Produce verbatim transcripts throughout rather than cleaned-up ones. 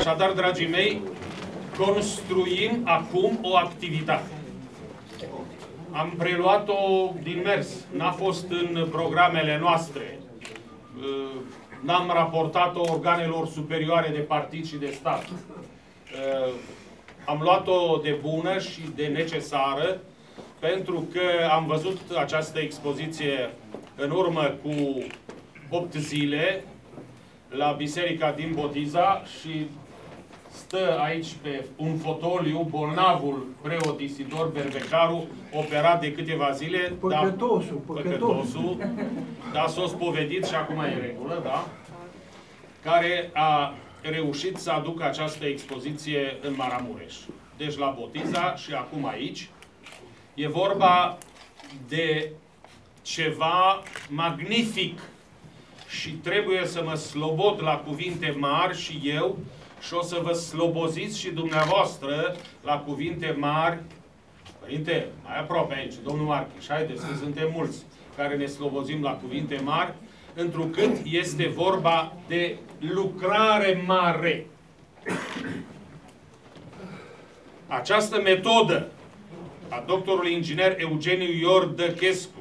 Așadar, dragii mei, construim acum o activitate. Am preluat-o din mers. N-a fost în programele noastre. N-am raportat-o organelor superioare de partid și de stat. Am luat-o de bună și de necesară, pentru că am văzut această expoziție în urmă cu opt zile la biserica din Botiza și stă aici pe un fotoliu bolnavul preot Isidor Berbecaru, operat de câteva zile. Păcătosul, da, păcătosul. Dar s-a spovedit și acum e în regulă, da? Care a reușit să aducă această expoziție în Maramureș. Deci la Botiza și acum aici. E vorba de ceva magnific și trebuie să mă slobod la cuvinte mari și eu și o să vă sloboziți și dumneavoastră la cuvinte mari. Părinte, mai aproape aici, domnul Marchiș, haideți că suntem mulți care ne slobozim la cuvinte mari, întrucât este vorba de lucrare mare. Această metodă a doctorului inginer Eugeniu Iordăchescu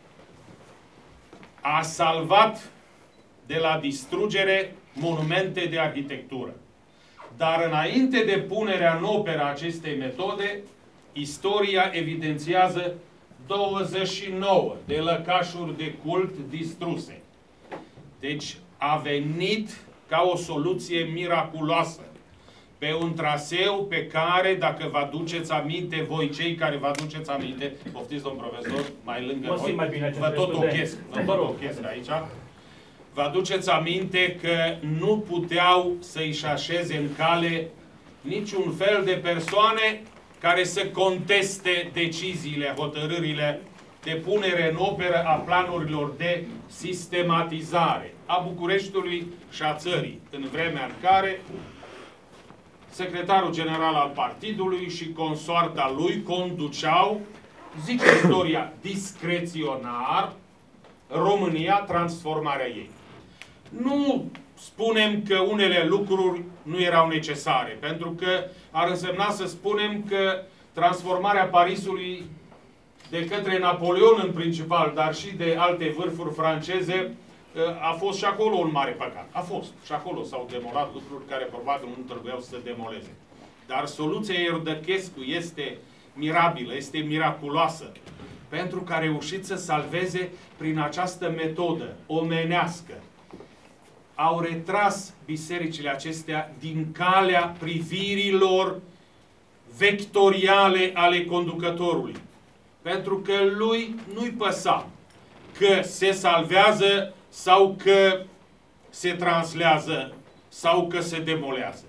a salvat de la distrugere monumente de arhitectură. Dar înainte de punerea în operă acestei metode, istoria evidențiază douăzeci și nouă de lăcașuri de cult distruse. Deci a venit ca o soluție miraculoasă pe un traseu pe care, dacă vă aduceți aminte, voi cei care vă aduceți aminte, poftiți, domn profesor, mai lângă voi, mai bine vă tot ochesc, vă tot ochesc aici, vă aduceți aminte că nu puteau să-și așeze în cale niciun fel de persoane care să conteste deciziile, hotărârile de punere în operă a planurilor de sistematizare a Bucureștiului și a țării, în vremea în care secretarul general al partidului și consoarta lui conduceau, zice istoria, discreționar, România, transformarea ei. Nu spunem că unele lucruri nu erau necesare, pentru că ar însemna să spunem că transformarea Parisului de către Napoleon în principal, dar și de alte vârfuri franceze, a fost și acolo un mare păcat. A fost. Și acolo s-au demolat lucruri care probabil nu trebuiau să se demoleze. Dar soluția Iordăchescu este mirabilă, este miraculoasă, pentru că a reușit să salveze prin această metodă omenească. Au retras bisericile acestea din calea privirilor vectoriale ale conducătorului. Pentru că lui nu-i păsa că se salvează sau că se translează sau că se demolează.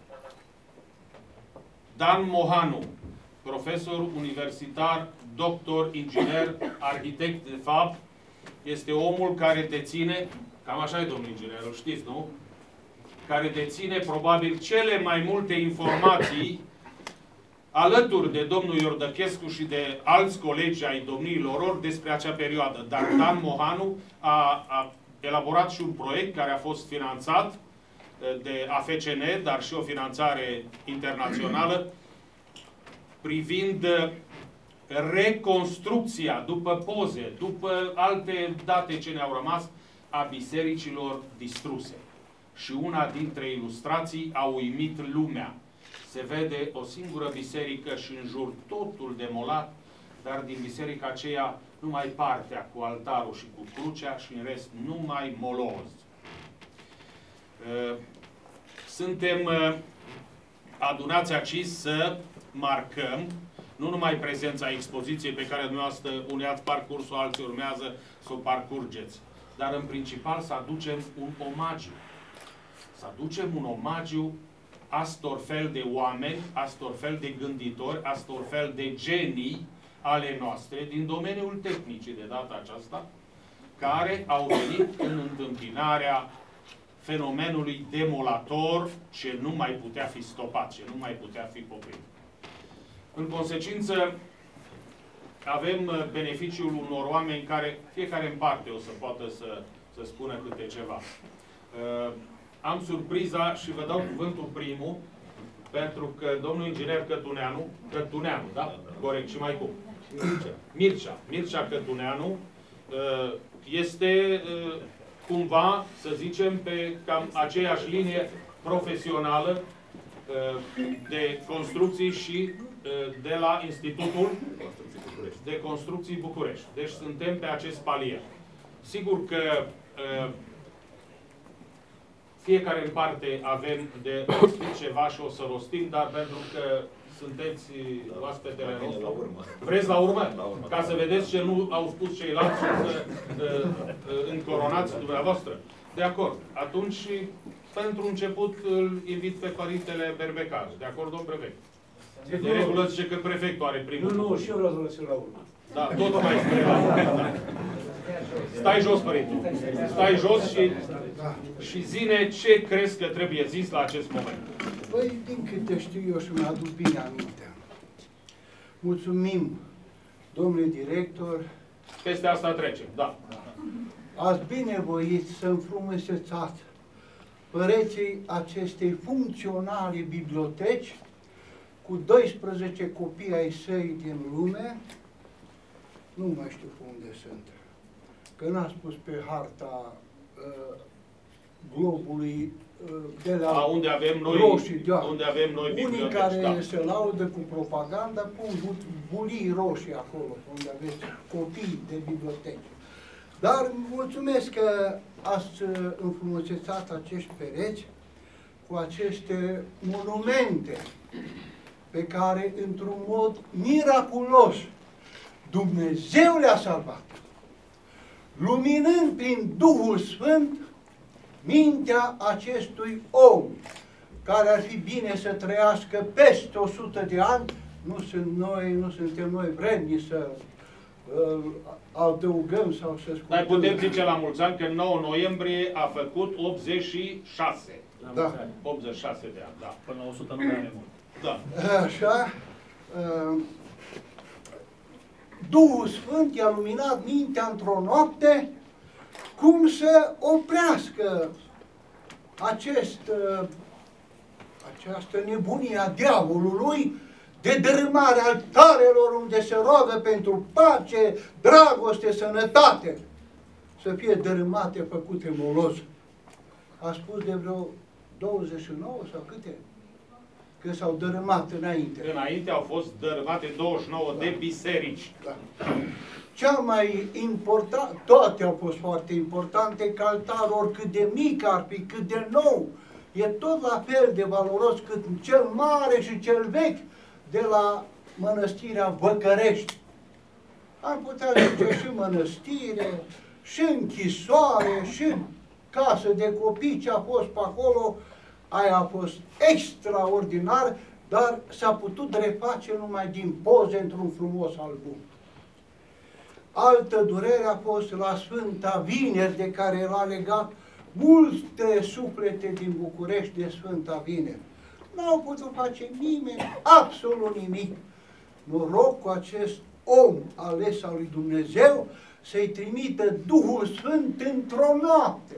Dan Mohanu, profesor universitar, doctor, inginer, arhitect de fapt, este omul care deține, cam așa e, domnul inginer, îl știți, nu? Care deține probabil cele mai multe informații alături de domnul Iordăchescu și de alți colegi ai domniilor lor despre acea perioadă. Dar Dan Mohanu a, a elaborat și un proiect care a fost finanțat de A F C N, dar și o finanțare internațională, privind reconstrucția după poze, după alte date ce ne-au rămas, a bisericilor distruse. Și una dintre ilustrații a uimit lumea. Se vede o singură biserică și în jur totul demolat, dar din biserica aceea numai partea cu altarul și cu crucea și în rest numai moloz. Suntem adunați aici să marcăm nu numai prezența expoziției pe care dumneavoastră unii ați parcurs-o, alții urmează să o parcurgeți, dar în principal să aducem un omagiu. Să aducem un omagiu astor fel de oameni, astor fel de gânditori, astor fel de genii ale noastre, din domeniul tehnicii de data aceasta, care au venit în întâmpinarea fenomenului demolator ce nu mai putea fi stopat, ce nu mai putea fi oprit. În consecință, avem beneficiul unor oameni care, fiecare în parte, o să poată să, să spună câte ceva. Uh, am surpriza și vă dau cuvântul primul, pentru că domnul inginer Cătuneanu, Cătuneanu, da? Corect, și mai cum? Mircea. Mircea Cătuneanu este cumva, să zicem, pe cam aceeași linie profesională de construcții și de la Institutul de Construcții București. Deci suntem pe acest palier. Sigur că fiecare în parte avem de rostit ceva și o să rostim, dar pentru că sunteți oaspetele nostru, vreți la urmă? La urmă. Ca să vedeți ce nu au spus ceilalți și să uh, încoronați dumneavoastră. De acord. Atunci, pentru început, îl invit pe Părintele Berbecar. De acord, domn prefect? De regulă zice că prefectul are primul. Nu, nu, și eu vreau să lăsăm la urmă. Da, tot mai spune la urmă. Da. Stai jos, Părinte. Stai jos și, și zine ce crezi că trebuie zis la acest moment. Păi, din câte știu eu și mi-aduc bine aminte. Mulțumim, domnule director. Peste asta trecem, da. Ați binevoit să înfrumusețați pereții acestei funcționale biblioteci cu doisprezece copii ai săi din lume. Nu mai știu pe unde sunt. Că n-a spus pe harta uh, globului uh, de la A, unde avem noi, roșii, da. Unde avem noi unii biblioteci, care da. se laudă cu propaganda pun bulii roșii acolo, unde aveți copii de biblioteci. Dar mulțumesc că ați înfrumusețat acești pereți cu aceste monumente pe care, într-un mod miraculos, Dumnezeu le-a salvat, luminând prin Duhul Sfânt mintea acestui om, care ar fi bine să trăiască peste o sută de ani. Nu sunt noi, nu suntem noi vrednici să uh, adăugăm sau să scutăm. Dar putem zice la mulți ani că nouă noiembrie a făcut optzeci și șase. Da. optzeci și șase de ani, da. Până la o sută nu mai mult. Da. Așa. Uh, Duhul Sfânt i-a luminat mintea într-o noapte cum să oprească acest, uh, această nebunie a diavolului de dărâmare altarelor unde se roagă pentru pace, dragoste, sănătate, să fie dărâmate, făcute moloz. A spus de vreo douăzeci și nouă sau câte? Că s-au dărâmat înainte. Înainte au fost dărâmate douăzeci și nouă da. de biserici. Da. Cea mai important, toate au fost foarte importante, că altarul, oricât de mic ar fi, cât de nou, e tot la fel de valoros cât cel mare și cel vechi de la mănăstirea Văcărești. Am putea zice și mănăstire, și închisoare, și casă de copii, ce a fost pe acolo, aia a fost extraordinar, dar s-a putut reface numai din poze într-un frumos album. Altă durere a fost la Sfânta Vineri, de care l-a legat multe suflete din București de Sfânta Vineri. N-au putut face nimeni, absolut nimic. Noroc cu acest om ales al lui Dumnezeu să-i trimită Duhul Sfânt într-o noapte.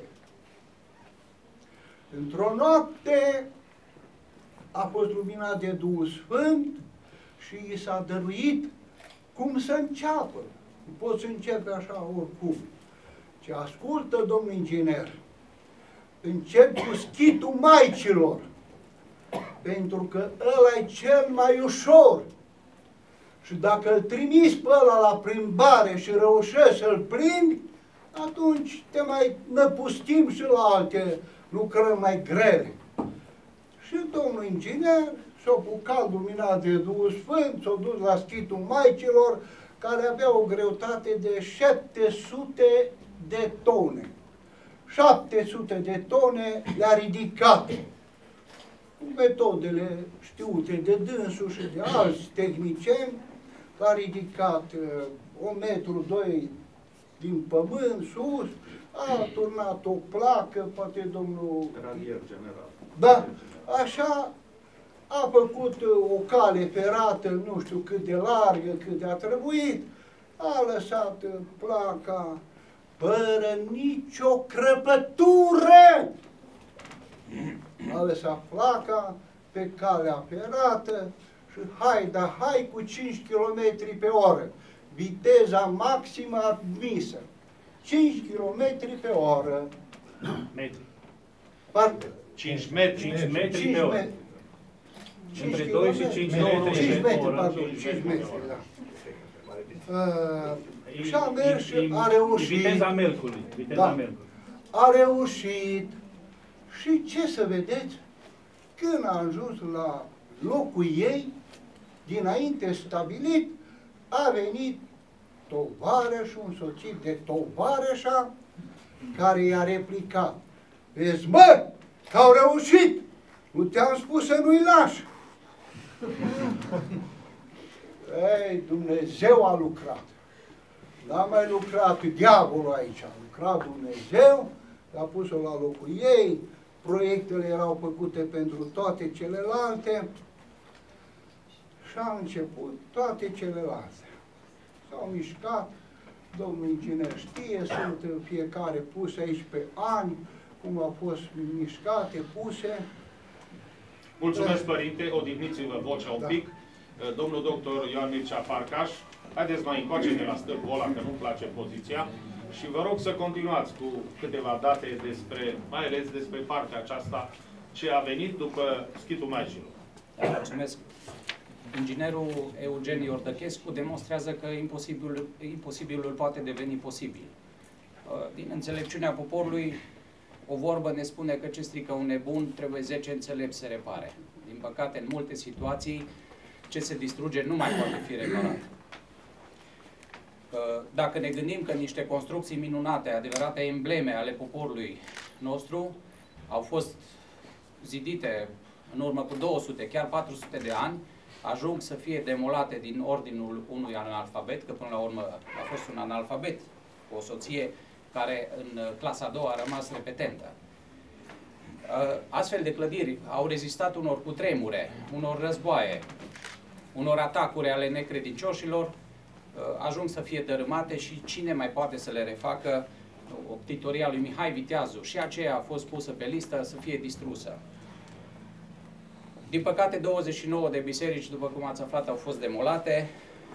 Într-o noapte a fost luminat de Duhul Sfânt și i s-a dăruit cum să înceapă. Nu poți începe așa oricum. Ce ascultă, domnul inginer, încep cu schitul maicilor, pentru că ăla e cel mai ușor. Și dacă îl trimiți pe ăla la plimbare și reușești să-l plimbi, atunci te mai năpustim și la alte lucrări mai grele. Și domnul inginer s-a bucat luminat de Duhul Sfânt, s-a dus la schitul maicilor, care avea o greutate de șapte sute de tone. șapte sute de tone le-a ridicat. Cu metodele știute de dânsul și de alți tehnicieni, l-a ridicat un metru, doi din pământ, sus, a turnat o placă, poate domnul... Radier general. Da, așa a făcut o cale ferată, nu știu cât de largă, cât de a trebuit, a lăsat placa fără nicio crăpătură. A lăsat placa, pe calea ferată și hai, da, hai cu cinci kilometri pe oră. Viteza maximă admisă. cinci kilometri pe oră. Metri. Pardon. cinci metri. cinci metri pe oră. Între doi și cinci metri cinci pe metri, oră. pardon, cinci metri, da. Uh, E- și a mers și e- a reușit. Viteza melcului. Viteza Da. melcului. A reușit. Și ce să vedeți? Când a ajuns la locul ei, dinainte stabilit, a venit tovarășul, însoțit de tovarășa, care i-a replicat: vezi, mă, că au reușit! Nu te-am spus să nu-i lași! Ei, Dumnezeu a lucrat. N-a mai lucrat diavolul aici, a lucrat Dumnezeu, a pus-o la locul ei, proiectele erau făcute pentru toate celelalte și a început toate celelalte. S-au mișcat, domnul inginer știe, sunt fiecare puse aici pe ani, cum au fost mișcate, puse. Mulțumesc, părinte, odihniți-vă vocea un Da. pic. Domnul doctor Ioan Mircea Farcaș, haideți mai încoace de la stâlpul ăla, că nu-mi place poziția, și vă rog să continuați cu câteva date despre, mai ales despre partea aceasta, ce a venit după schitul Maicilor. Da, mulțumesc. Inginerul Eugen Iordăchescu demonstrează că imposibilul, imposibilul poate deveni posibil. Din înțelepciunea poporului, o vorbă ne spune că ce strică un nebun trebuie zece înțelepți să repare. Din păcate, în multe situații, ce se distruge nu mai poate fi reparat. Dacă ne gândim că niște construcții minunate, adevărate embleme ale poporului nostru, au fost zidite în urmă cu două sute, chiar patru sute de ani, ajung să fie demolate din ordinul unui analfabet, că până la urmă a fost un analfabet, cu o soție care în clasa a doua a rămas repetentă. Astfel de clădiri au rezistat unor cutremure, unor războaie, unor atacuri ale necredincioșilor, ajung să fie dărâmate și cine mai poate să le refacă? Optitoria lui Mihai Viteazu, și aceea a fost pusă pe listă să fie distrusă. Din păcate, douăzeci și nouă de biserici, după cum ați aflat, au fost demolate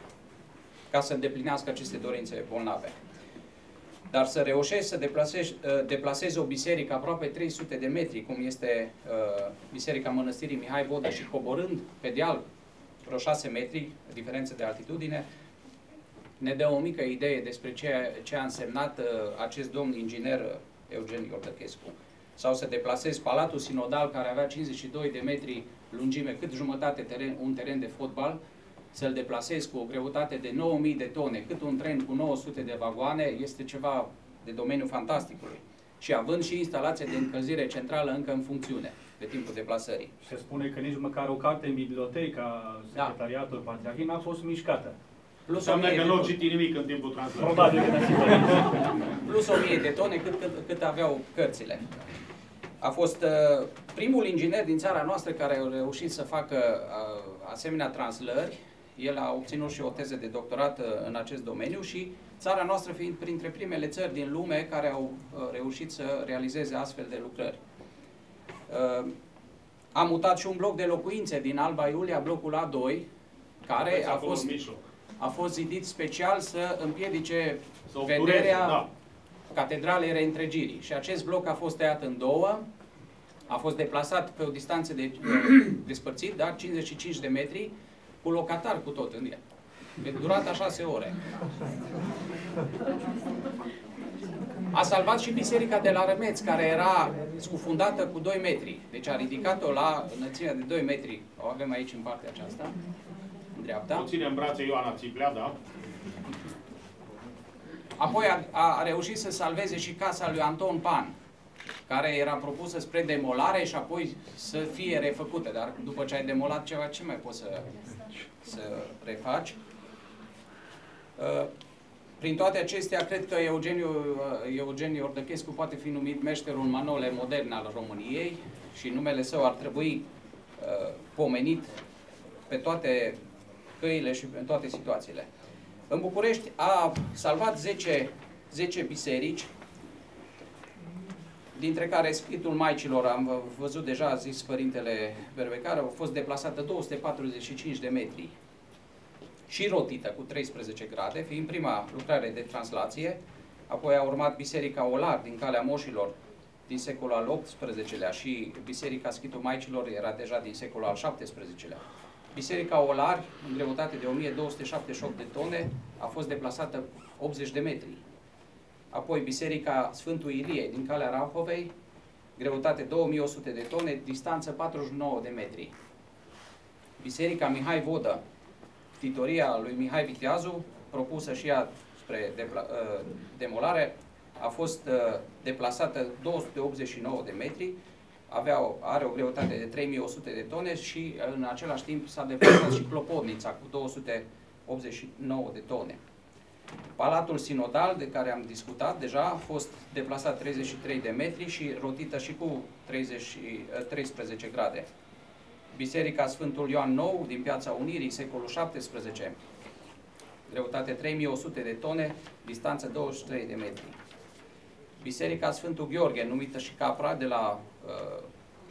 ca să îndeplinească aceste dorințe bolnave. Dar să reușești să deplasezi, deplasezi o biserică aproape trei sute de metri, cum este uh, Biserica Mănăstirii Mihai Vodă, și coborând pe deal vreo șase metri, diferență de altitudine, ne dă o mică idee despre ce, ce a însemnat uh, acest domn inginer Eugen Iordăchescu. Sau să deplasezi Palatul Sinodal, care avea cincizeci și doi de metri lungime, cât jumătate teren, un teren de fotbal, să-l deplasezi cu o greutate de nouă mii de tone, cât un tren cu nouă sute de vagoane, este ceva de domeniul fantasticului. Și având și instalația de încălzire centrală încă în funcțiune, pe timpul deplasării. Se spune că nici măcar o carte în biblioteca Secretariatul da. Patriarhiei n-a fost mișcată. Plus înseamnă că nu au citit nimic în timpul translării. Probabil că Plus o mie de tone cât, cât, cât aveau cărțile. A fost uh, primul inginer din țara noastră care a reușit să facă uh, asemenea translări. El a obținut și o teză de doctorat uh, în acest domeniu și țara noastră fiind printre primele țări din lume care au uh, reușit să realizeze astfel de lucrări. Uh, a mutat și un bloc de locuințe din Alba Iulia, blocul A doi, care a fost, a fost zidit special să împiedice să vederea da. Catedralei Reîntregirii. Și acest bloc a fost tăiat în două, a fost deplasat pe o distanță de despărțit, da, cincizeci și cinci de metri, cu locatar cu tot în el. Pe durata șase ore. A salvat și biserica de la Rămeț, care era scufundată cu doi metri. Deci a ridicat-o la înălțimea de doi metri. O avem aici în partea aceasta, în dreapta. O ține în brațe Ioana Țiplea, da? Apoi a, a reușit să salveze și casa lui Anton Pan, care era propusă spre demolare și apoi să fie refăcută. Dar după ce ai demolat ceva, ce mai poți să, să refaci? Prin toate acestea, cred că Eugeniu, Eugen Iordăchescu poate fi numit meșterul manole modern al României și numele său ar trebui uh, pomenit pe toate căile și în toate situațiile. În București a salvat zece, zece biserici, dintre care Schitul Maicilor, am văzut deja, a zis Părintele Berbecar, au fost deplasată două sute patruzeci și cinci de metri și rotită cu treisprezece grade, fiind prima lucrare de translație. Apoi a urmat Biserica Olar din Calea Moșilor din secolul al optsprezecelea și Biserica Schitul Maicilor era deja din secolul al șaptesprezecelea. Biserica Olar, în greutate de o mie două sute șaptezeci și opt de tone, a fost deplasată optzeci de metri. Apoi Biserica Sfântul Ilie din Calea Rahovei, greutate două mii o sute de tone, distanță patruzeci și nouă de metri. Biserica Mihai Vodă, titoria lui Mihai Viteazu, propusă și ea spre demolare, a fost deplasată două sute optzeci și nouă de metri, avea o, are o greutate de trei mii o sute de tone și în același timp s-a deplasat și Clopotnița cu două sute optzeci și nouă de tone. Palatul Sinodal, de care am discutat deja, a fost deplasat treizeci și trei de metri și rotită și cu treizeci, treisprezece grade. Biserica Sfântul Ioan Nou din Piața Unirii, secolul șaptesprezece, greutate trei mii o sute de tone, distanță douăzeci și trei de metri. Biserica Sfântul Gheorghe, numită și Capra, de la uh,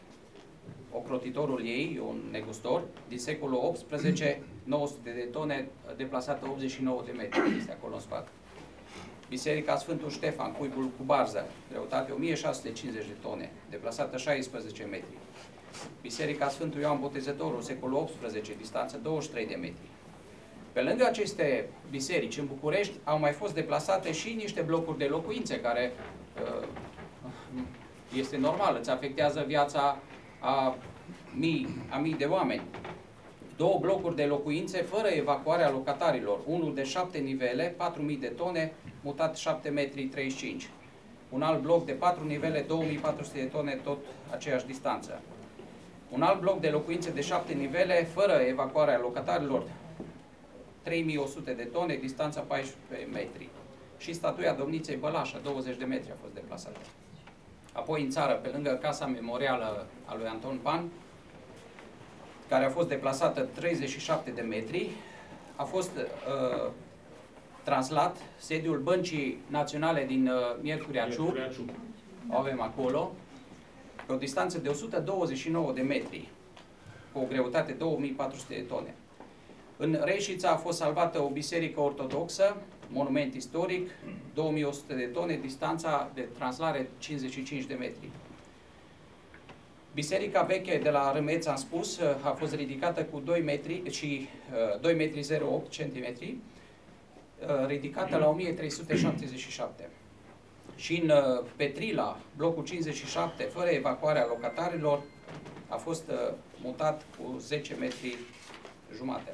ocrotitorul ei, un negustor, din secolul optsprezece, nouă sute de tone, deplasată optzeci și nouă de metri, este acolo în spate. Biserica Sfântul Ștefan, cuibul cu barză, greutate o mie șase sute cincizeci de tone, deplasată șaisprezece metri. Biserica Sfântul Ioan Botezătorul, secolul optsprezece, distanță douăzeci și trei de metri. Pe lângă aceste biserici în București au mai fost deplasate și niște blocuri de locuințe care uh, este normal, îți afectează viața a mii, a mii de oameni. Două blocuri de locuințe fără evacuarea locatarilor, unul de șapte nivele, patru mii de tone, mutat șapte metri treizeci și cinci. Un alt bloc de patru nivele, două mii patru sute de tone, tot aceeași distanță. Un alt bloc de locuințe de șapte nivele, fără evacuarea locatarilor, trei mii o sute de tone, distanța paisprezece metri. Și statuia Domniței Bălașă, douăzeci de metri, a fost deplasată. Apoi în țară, pe lângă Casa Memorială a lui Anton Pan, care a fost deplasată treizeci și șapte de metri, a fost uh, translat sediul Băncii Naționale din uh, Miercurea Ciuc, o avem acolo, pe o distanță de o sută douăzeci și nouă de metri, cu o greutate de două mii patru sute de tone. În Reșița a fost salvată o biserică ortodoxă, monument istoric, două mii o sute de tone, distanța de translare cincizeci și cinci de metri. Biserica veche de la Râmeț, am spus, a fost ridicată cu doi metri și uh, doi metri zero opt centimetri, uh, ridicată la o mie trei sute șaptezeci și șapte. Și în uh, Petrila, blocul cincizeci și șapte, fără evacuarea locatarilor, a fost uh, mutat cu zece metri jumate.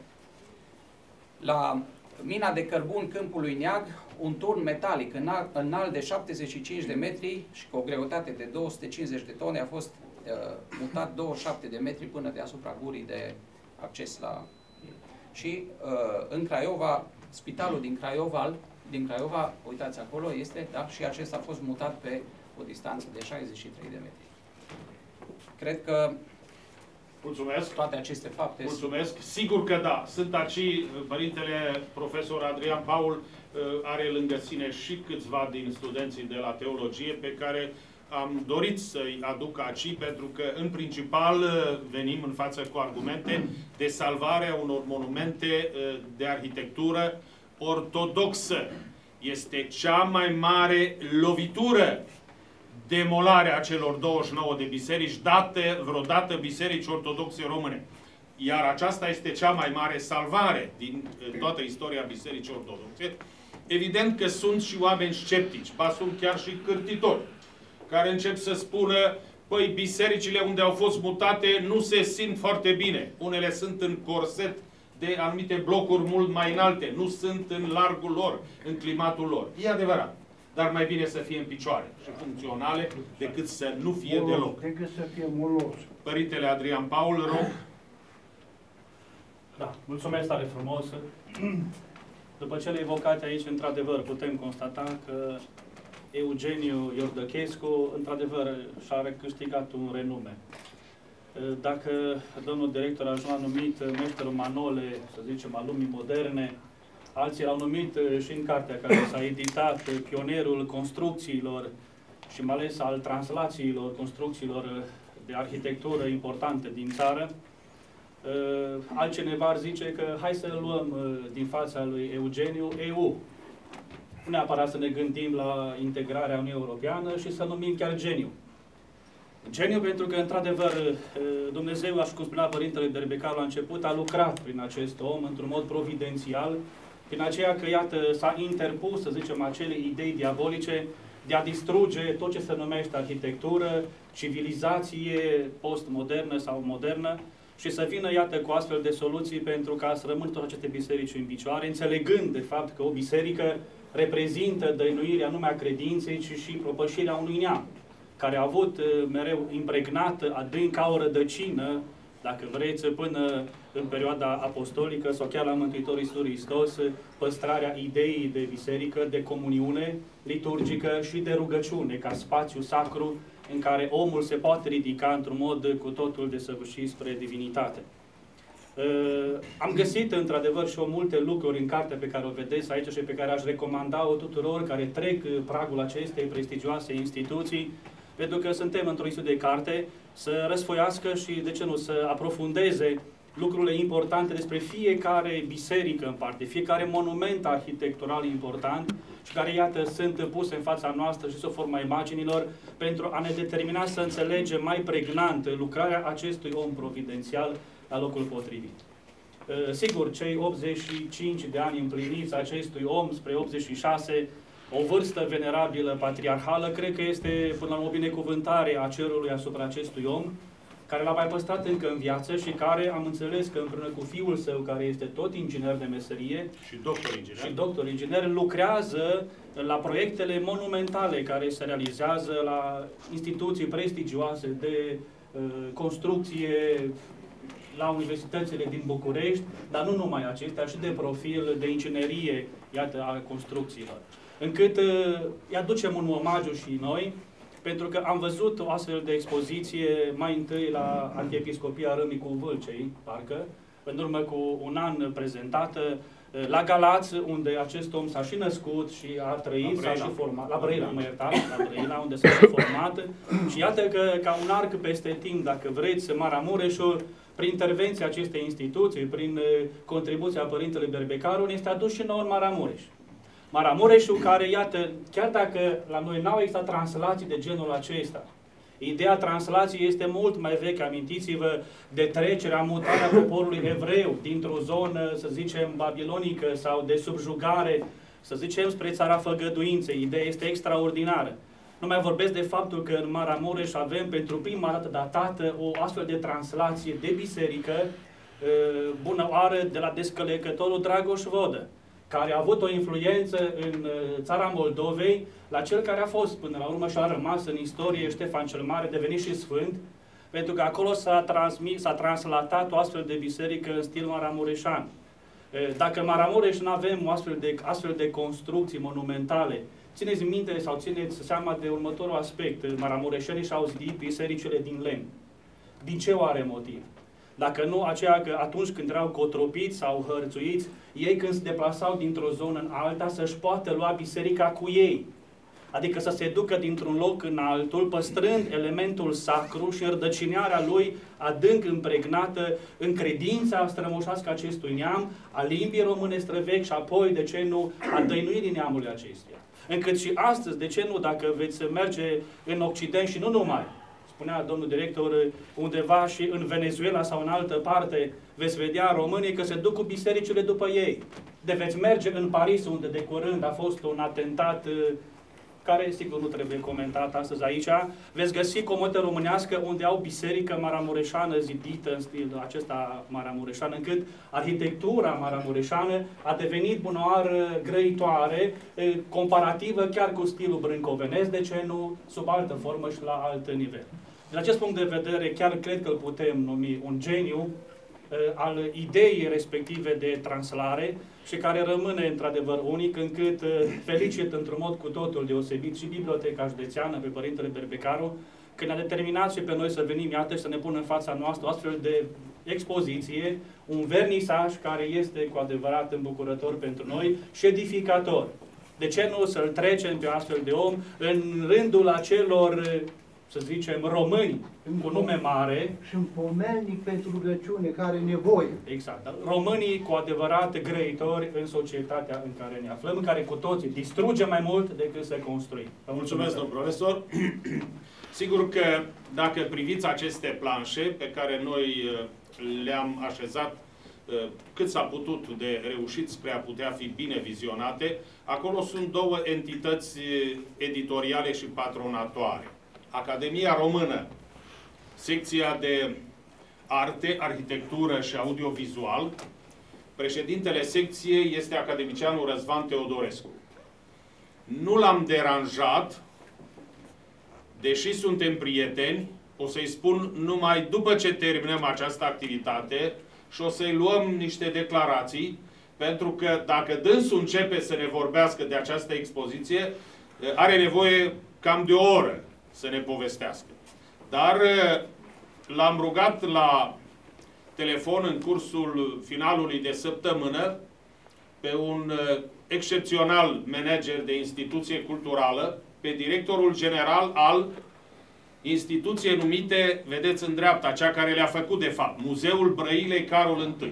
La mina de cărbun Câmpului Neag, un turn metalic înalt de șaptezeci și cinci de metri și cu o greutate de două sute cincizeci de tone a fost uh, mutat douăzeci și șapte de metri până deasupra gurii de acces la... Și uh, în Craiova, spitalul din Craiova, din Craiova, uitați acolo, este, da, și acesta a fost mutat pe o distanță de șaizeci și trei de metri. Cred că Mulțumesc. toate aceste fapte... Mulțumesc. Sigur că da. Sunt aici, Părintele Profesor Adrian Paul are lângă sine și câțiva din studenții de la teologie pe care am dorit să-i aduc aici, pentru că în principal venim în față cu argumente de salvare a unor monumente de arhitectură ortodoxă. Este cea mai mare lovitură, demolarea celor douăzeci și nouă de biserici date vreodată biserici ortodoxe române. Iar aceasta este cea mai mare salvare din toată istoria bisericii ortodoxe. Evident că sunt și oameni sceptici, ba sunt chiar și cârtitori, care încep să spună, păi bisericile unde au fost mutate nu se simt foarte bine. Unele sunt în corset de anumite blocuri mult mai înalte, nu sunt în largul lor, în climatul lor. E adevărat. Dar mai bine să fie în picioare și funcționale decât să nu fie molos, deloc. Decât să fie molos. Părintele Adrian Paul, rog. Da, mulțumesc tare frumos. După cele evocate aici, într-adevăr, putem constata că Eugeniu Iordăchescu, într-adevăr, și-a recâștigat un renume. Dacă domnul director a numit meșterul Manole, să zicem, al lumii moderne, alții l-au numit și în cartea care s-a editat pionierul construcțiilor și mai ales al translațiilor, construcțiilor de arhitectură importante din țară. Altcineva ar zice că hai să luăm din fața lui Eugeniu E U. Nu neapărat să ne gândim la integrarea Uniunii Europeană și să numim chiar geniu. Geniu pentru că, într-adevăr, Dumnezeu, așa cum spunea Părintele Berbecaru la început, a lucrat prin acest om într-un mod providențial, prin aceea că, iată, s-a interpus, să zicem, acele idei diabolice de a distruge tot ce se numește arhitectură, civilizație postmodernă sau modernă și să vină, iată, cu astfel de soluții pentru ca să rămână toate aceste biserici în picioare, înțelegând, de fapt, că o biserică reprezintă dăinuirea numai a credinței, ci și propășirea unui neam, care a avut mereu impregnată adânc ca o rădăcină, dacă vreți, până în perioada apostolică sau chiar la Mântuitorul Iisus Hristos, păstrarea ideii de biserică, de comuniune liturgică și de rugăciune, ca spațiu sacru în care omul se poate ridica într-un mod cu totul desăvârșit spre divinitate. Am găsit, într-adevăr, și o multe lucruri în cartea pe care o vedeți aici și pe care aș recomanda-o tuturor care trec pragul acestei prestigioase instituții, pentru că suntem într-o instituție de carte, să răsfoiască și, de ce nu, să aprofundeze lucrurile importante despre fiecare biserică în parte, fiecare monument arhitectural important și care, iată, sunt puse în fața noastră și sub forma imaginilor pentru a ne determina să înțelegem mai pregnant lucrarea acestui om providențial la locul potrivit. Sigur, cei optzeci și cinci de ani împliniți acestui om spre optzeci și șase, o vârstă venerabilă patriarhală, cred că este până la o binecuvântare a cerului asupra acestui om, care l-a mai păstrat încă în viață și care, am înțeles că împreună cu fiul său, care este tot inginer de meserie și doctor inginer, și doctor inginer, lucrează la proiectele monumentale care se realizează la instituții prestigioase de uh, construcție, la universitățile din București, dar nu numai acestea, și de profil de inginerie, iată, a construcțiilor. Încât uh, îi aducem un omagiu și noi, pentru că am văzut o astfel de expoziție mai întâi la Arhiepiscopia Râmnicu Vâlcei, parcă, în urmă cu un an prezentată, uh, la Galați, unde acest om s-a și născut și a trăit, s-a și format, la Brăila, mă iertați, la Brăila, unde s-a și format, și iată că, ca un arc peste timp, dacă vreți, Maramureșul, prin intervenția acestei instituții, prin contribuția Părintele Berbecaru, ne este adus și nouă în Maramureș. Maramureșul care, iată, chiar dacă la noi n-au existat translații de genul acesta, ideea translației este mult mai veche. Amintiți-vă de trecerea, mutarea poporului evreu dintr-o zonă, să zicem, babilonică sau de subjugare, să zicem, spre țara făgăduinței. Ideea este extraordinară. Nu mai vorbesc de faptul că în Maramureș avem pentru prima dată datată o astfel de translație de biserică, bună oară, de la descălecătorul Dragoș Vodă, care a avut o influență în țara Moldovei, la cel care a fost până la urmă și a rămas în istorie, Ștefan cel Mare, devenit și sfânt, pentru că acolo s-a transmis, s-a translatat o astfel de biserică în stil maramureșan. Dacă în Maramureș nu avem o astfel de, astfel de construcții monumentale, țineți minte sau țineți seama de următorul aspect. Maramureșenii și-au zidit bisericile din lemn. Din ce oare motiv? Dacă nu aceea că atunci când erau cotropiți sau hărțuiți, ei când se deplasau dintr-o zonă în alta să-și poată lua biserica cu ei. Adică să se ducă dintr-un loc în altul, păstrând elementul sacru și rădăcinearea lui adânc impregnată în credința strămoșească acestui neam, a limbii române străvechi și apoi, de ce nu, a dăinuirii neamului acestuia. Încât și astăzi, de ce nu, dacă veți merge în Occident și nu numai, spunea domnul director, undeva și în Venezuela sau în altă parte, veți vedea românii că se duc cu bisericile după ei. De veți merge în Paris, unde de curând a fost un atentat care, sigur, nu trebuie comentat astăzi aici, veți găsi comotă românească unde au biserică maramureșană zidită în stilul acesta maramureșan, încât arhitectura maramureșană a devenit bunoară grăitoare, comparativă chiar cu stilul brâncovenesc, de ce nu sub altă formă și la alt nivel. Din acest punct de vedere, chiar cred că îl putem numi un geniu al ideii respective de translare și care rămâne într-adevăr unic, încât felicit într-un mod cu totul deosebit și Biblioteca Județeană pe Părintele Berbecaru, că ne-a determinat și pe noi să venim, iată, și să ne punem în fața noastră o astfel de expoziție, un vernisaj care este cu adevărat îmbucurător pentru noi și edificator. De ce nu să-l trecem pe astfel de om în rândul acelor, să zicem, români cu nume mare? Și un pomelnic pentru rugăciune, care are nevoie. Exact. Românii cu adevărat grăitori în societatea în care ne aflăm, în care cu toții distrugem mai mult decât să construim. Vă mulțumesc, domnul profesor. Sigur că dacă priviți aceste planșe pe care noi le-am așezat cât s-a putut de reușit spre a putea fi bine vizionate, acolo sunt două entități editoriale și patronatoare. Academia Română, secția de arte, arhitectură și audiovizual. Președintele secției este academicianul Răzvan Teodorescu. Nu l-am deranjat, deși suntem prieteni, o să-i spun numai după ce terminăm această activitate și o să-i luăm niște declarații, pentru că dacă dânsul începe să ne vorbească de această expoziție, are nevoie cam de o oră să ne povestească. Dar l-am rugat la telefon în cursul finalului de săptămână pe un excepțional manager de instituție culturală, pe directorul general al instituției numite, vedeți în dreapta, cea care le-a făcut de fapt, Muzeul Brăilei Carol întâi.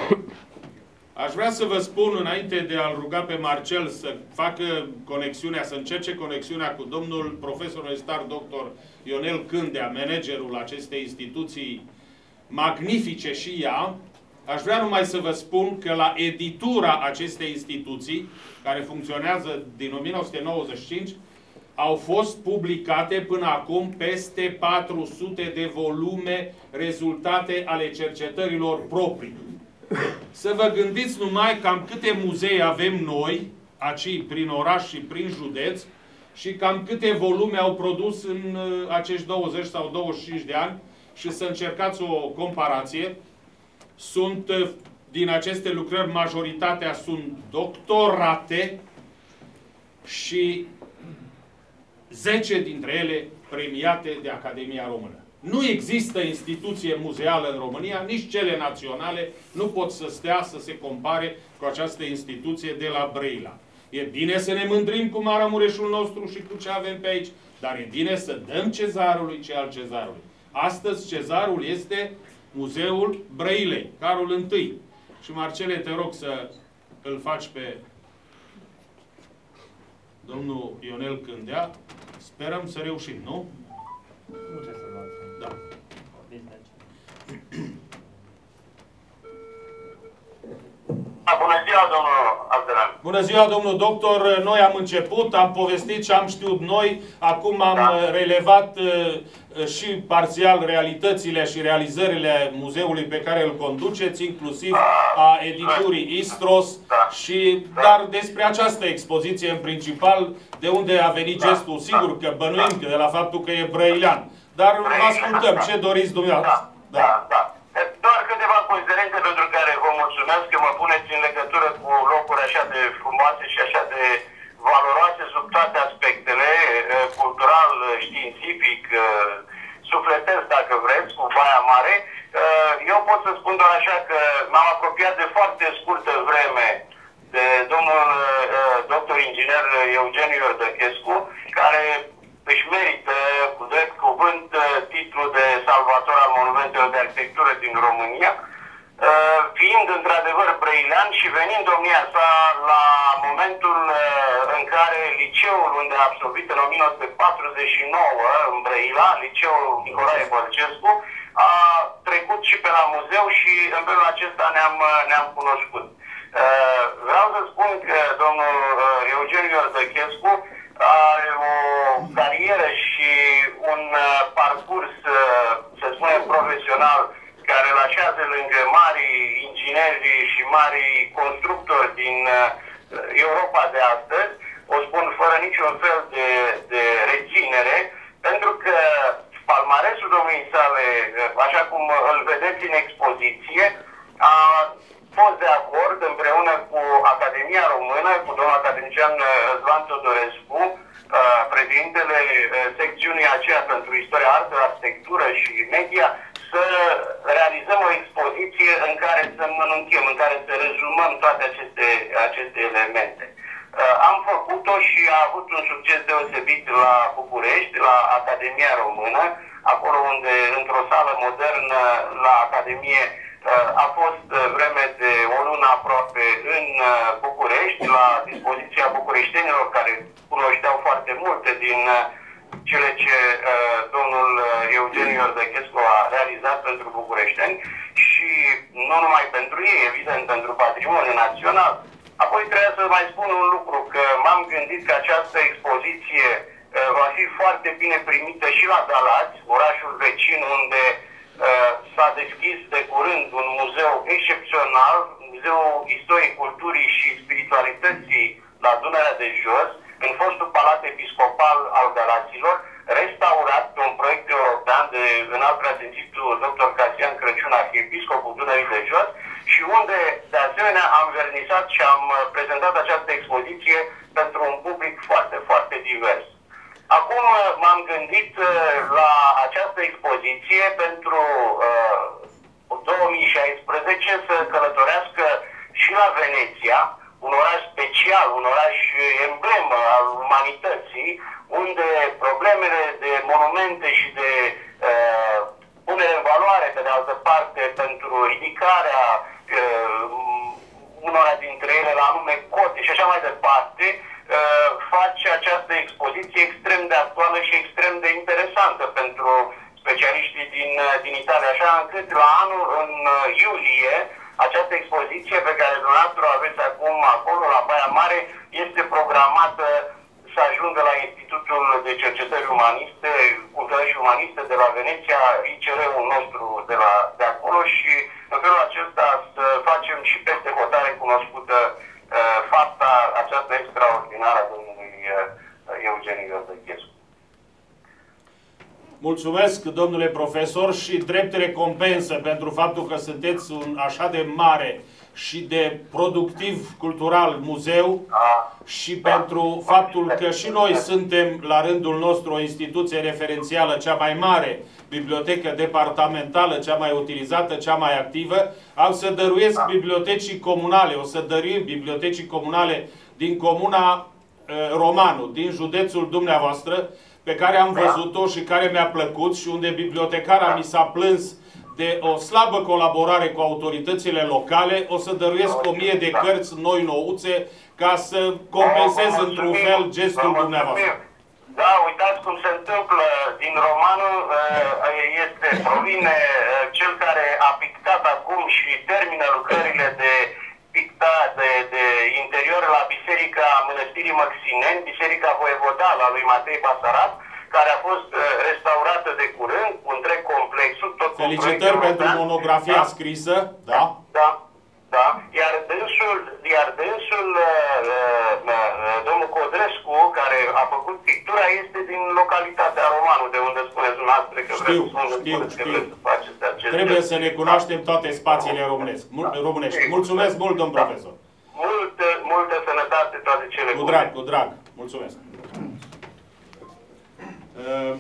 Aș vrea să vă spun, înainte de a-l ruga pe Marcel să facă conexiunea, să încerce conexiunea cu domnul profesor universitar doctor Ionel Cândea, managerul acestei instituții magnifice și ea, aș vrea numai să vă spun că la editura acestei instituții, care funcționează din o mie nouă sute nouăzeci și cinci, au fost publicate până acum peste patru sute de volume rezultate ale cercetărilor proprii. Să vă gândiți numai cam câte muzee avem noi, aici prin oraș și prin județ, și cam câte volume au produs în acești douăzeci sau douăzeci și cinci de ani și să încercați o comparație. Sunt, din aceste lucrări, majoritatea sunt doctorate și zece dintre ele premiate de Academia Română. Nu există instituție muzeală în România, nici cele naționale nu pot să stea să se compare cu această instituție de la Brăila. E bine să ne mândrim cu Maramureșul nostru și cu ce avem pe aici, dar e bine să dăm cezarului ce al cezarului. Astăzi cezarul este Muzeul Brăilei, Carol întâi. Și Marcele, te rog să îl faci pe domnul Ionel Cândea. Sperăm să reușim, nu? Nu trebuie să luați. Da. Bună ziua, domnul Alderan. Bună ziua, domnul doctor. Noi am început, am povestit ce am știut noi. Acum am da. relevat uh, și parțial realitățile și realizările muzeului pe care îl conduceți, inclusiv a editurii Istros. Da. Și, da. Dar despre această expoziție în principal, de unde a venit da. gestul, sigur că bănuim că de la faptul că e brăilean. Dar vă ascultăm, ce doriți dumneavoastră. Da, da, da. Doar câteva considerente pentru care vă mulțumesc că mă puneți în legătură cu locuri așa de frumoase și așa de valoroase sub toate aspectele, cultural, științific, sufletesc, dacă vreți, cu Baia Mare. Eu pot să spun doar așa că m-am apropiat de foarte scurtă vreme de domnul doctor inginer Eugeniu Iordăchescu, care își merită cu drept cuvânt titlul de salvator al monumentelor de arhitectură din România, fiind într-adevăr brăilean și venind domnia sa la momentul în care liceul unde a absolvit în o mie nouă sute patruzeci și nouă în Brăila, liceul Nicolae Bălcescu, a trecut și pe la muzeu și în felul acesta ne-am ne-am cunoscut. Vreau să spun că domnul Eugeniu Iordăchescu are o carieră și un parcurs, să spunem, profesional, care îl așează lângă mari ingineri și mari constructori din Europa de astăzi, o spun fără niciun fel de, de reținere, pentru că palmaresul domniei sale, așa cum îl vedeți în expoziție, a fost de acord împreună cu Academia Română, cu domnul academician Răzvan Teodorescu, președintele secțiunii aceea pentru istoria, artă, arhitectură și media, să realizăm o expoziție în care să înmănunchim, în care să rezumăm toate aceste, aceste elemente. Am făcut-o și a avut un succes deosebit la București, la Academia Română, acolo unde, într-o sală modernă, la Academie, a fost vreme de o lună aproape în București, la dispoziția bucureștenilor care cunoșteau foarte multe din cele ce domnul Eugeniu Iordăchescu a realizat pentru bucureșteni și nu numai pentru ei, evident, pentru patrimoniul național. Apoi trebuie să mai spun un lucru, că m-am gândit că această expoziție va fi foarte bine primită și la Galați, orașul vecin, unde s-a deschis de curând un muzeu excepțional, Muzeul Istoriei Culturii și Spiritualității la Dunărea de Jos, în fostul Palat Episcopal al Galaților, restaurat pe un proiect european de înalt preasfințitul doctor Casian Crăciun, arhiepiscopul Dunării de Jos, și unde, de asemenea, am vernisat și am prezentat această expoziție pentru un public foarte, foarte divers. Acum m-am gândit la această expoziție pentru uh, două mii șaisprezece să călătorească și la Veneția, un oraș special, un oraș emblemă al umanității, unde problemele de monumente și de uh, punere în valoare, pe de altă parte, pentru ridicarea uh, unora dintre ele la anume cote și așa mai departe, uh, face această expoziție extrem de actuală și extrem de interesantă pentru specialiștii din, din Italia, așa încât la anul, în iulie, această expoziție pe care dumneavoastră o aveți acum acolo, la Baia Mare, este programată să ajungă la Institutul de Cercetări Umaniste, Culturale și Umaniste de la Veneția, I C R-ul nostru de, la, de acolo, și în felul acesta să facem și peste hotare cunoscută uh, fapta aceasta extraordinară a domnului uh, Eugeniu Iordăchescu. Mulțumesc, domnule profesor, și drept recompensă pentru faptul că sunteți un așa de mare și de productiv cultural muzeu și pentru faptul că și noi suntem la rândul nostru o instituție referențială, cea mai mare bibliotecă departamentală, cea mai utilizată, cea mai activă. Am să dăruiesc bibliotecii comunale, o să dăruim bibliotecii comunale din comuna Romanu, din județul dumneavoastră, pe care am văzut-o și care mi-a plăcut și unde bibliotecara mi s-a plâns de o slabă colaborare cu autoritățile locale. O să dăruiesc o mie de cărți noi nouțe ca să compensez într-un fel gestul dumneavoastră. Da, uitați cum se întâmplă din Romanu, este, provine cel care a pictat acum și termină lucrările de pictat de, de interior la Biserica Mănăstirii Măxineni, Biserica Voievodală a lui Matei Basarat, care a fost restaurată de curând, cu întreg complexul, tot cu felicitări pentru monografia da? scrisă, da? Da, da. Iar dânsul, iar dânsul domnul Codrescu, care a făcut pictura, este din localitatea Romanu, de unde spuneți dumneavoastră că știu, vreți, știu, că știu. vreți să faceți acest Trebuie să ne cunoaștem toate spațiile românești. românești. Mulțumesc mult, domn profesor. Multă, multă sănătate, toate cele Cu drag, cu drag. Mulțumesc. Uh,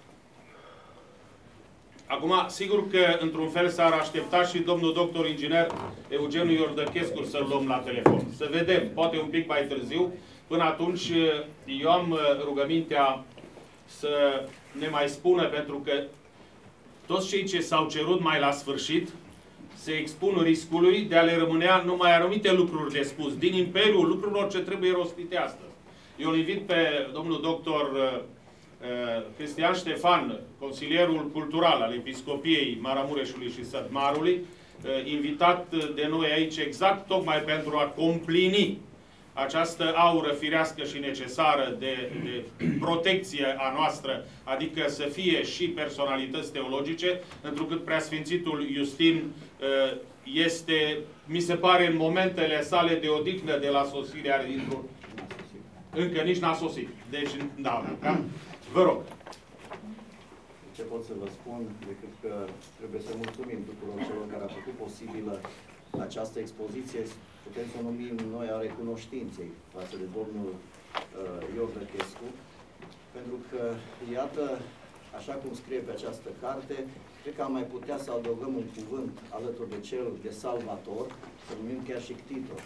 acum, sigur că într-un fel s-ar aștepta și domnul doctor inginer Eugeniu Iordăchescu să-l luăm la telefon. Să vedem, poate un pic mai târziu. Până atunci, eu am rugămintea să ne mai spună, pentru că toți cei ce s-au cerut mai la sfârșit se expun riscului de a le rămânea numai anumite lucruri de spus din imperiul lucrurilor ce trebuie rostite astăzi. Eu îl invit pe domnul doctor Cristian Ștefan, consilierul cultural al Episcopiei Maramureșului și Sătmarului, invitat de noi aici exact tocmai pentru a complini această aură firească și necesară de, de protecție a noastră, adică să fie și personalități teologice, întrucât preasfințitul Iustin este, mi se pare, în momentele sale de odihnă de la sosirea dintr-un... Încă nici n-a sosit. Deci, da, da. Vă rog. Ce pot să vă spun decât că trebuie să mulțumim tuturor celor care au făcut posibilă această expoziție. Putem să o numim noi a recunoștinței față de domnul uh, Iordăchescu, pentru că, iată, așa cum scrie pe această carte, cred că am mai putea să adăugăm un cuvânt alături de cel de salvator, să numim chiar și ctitor.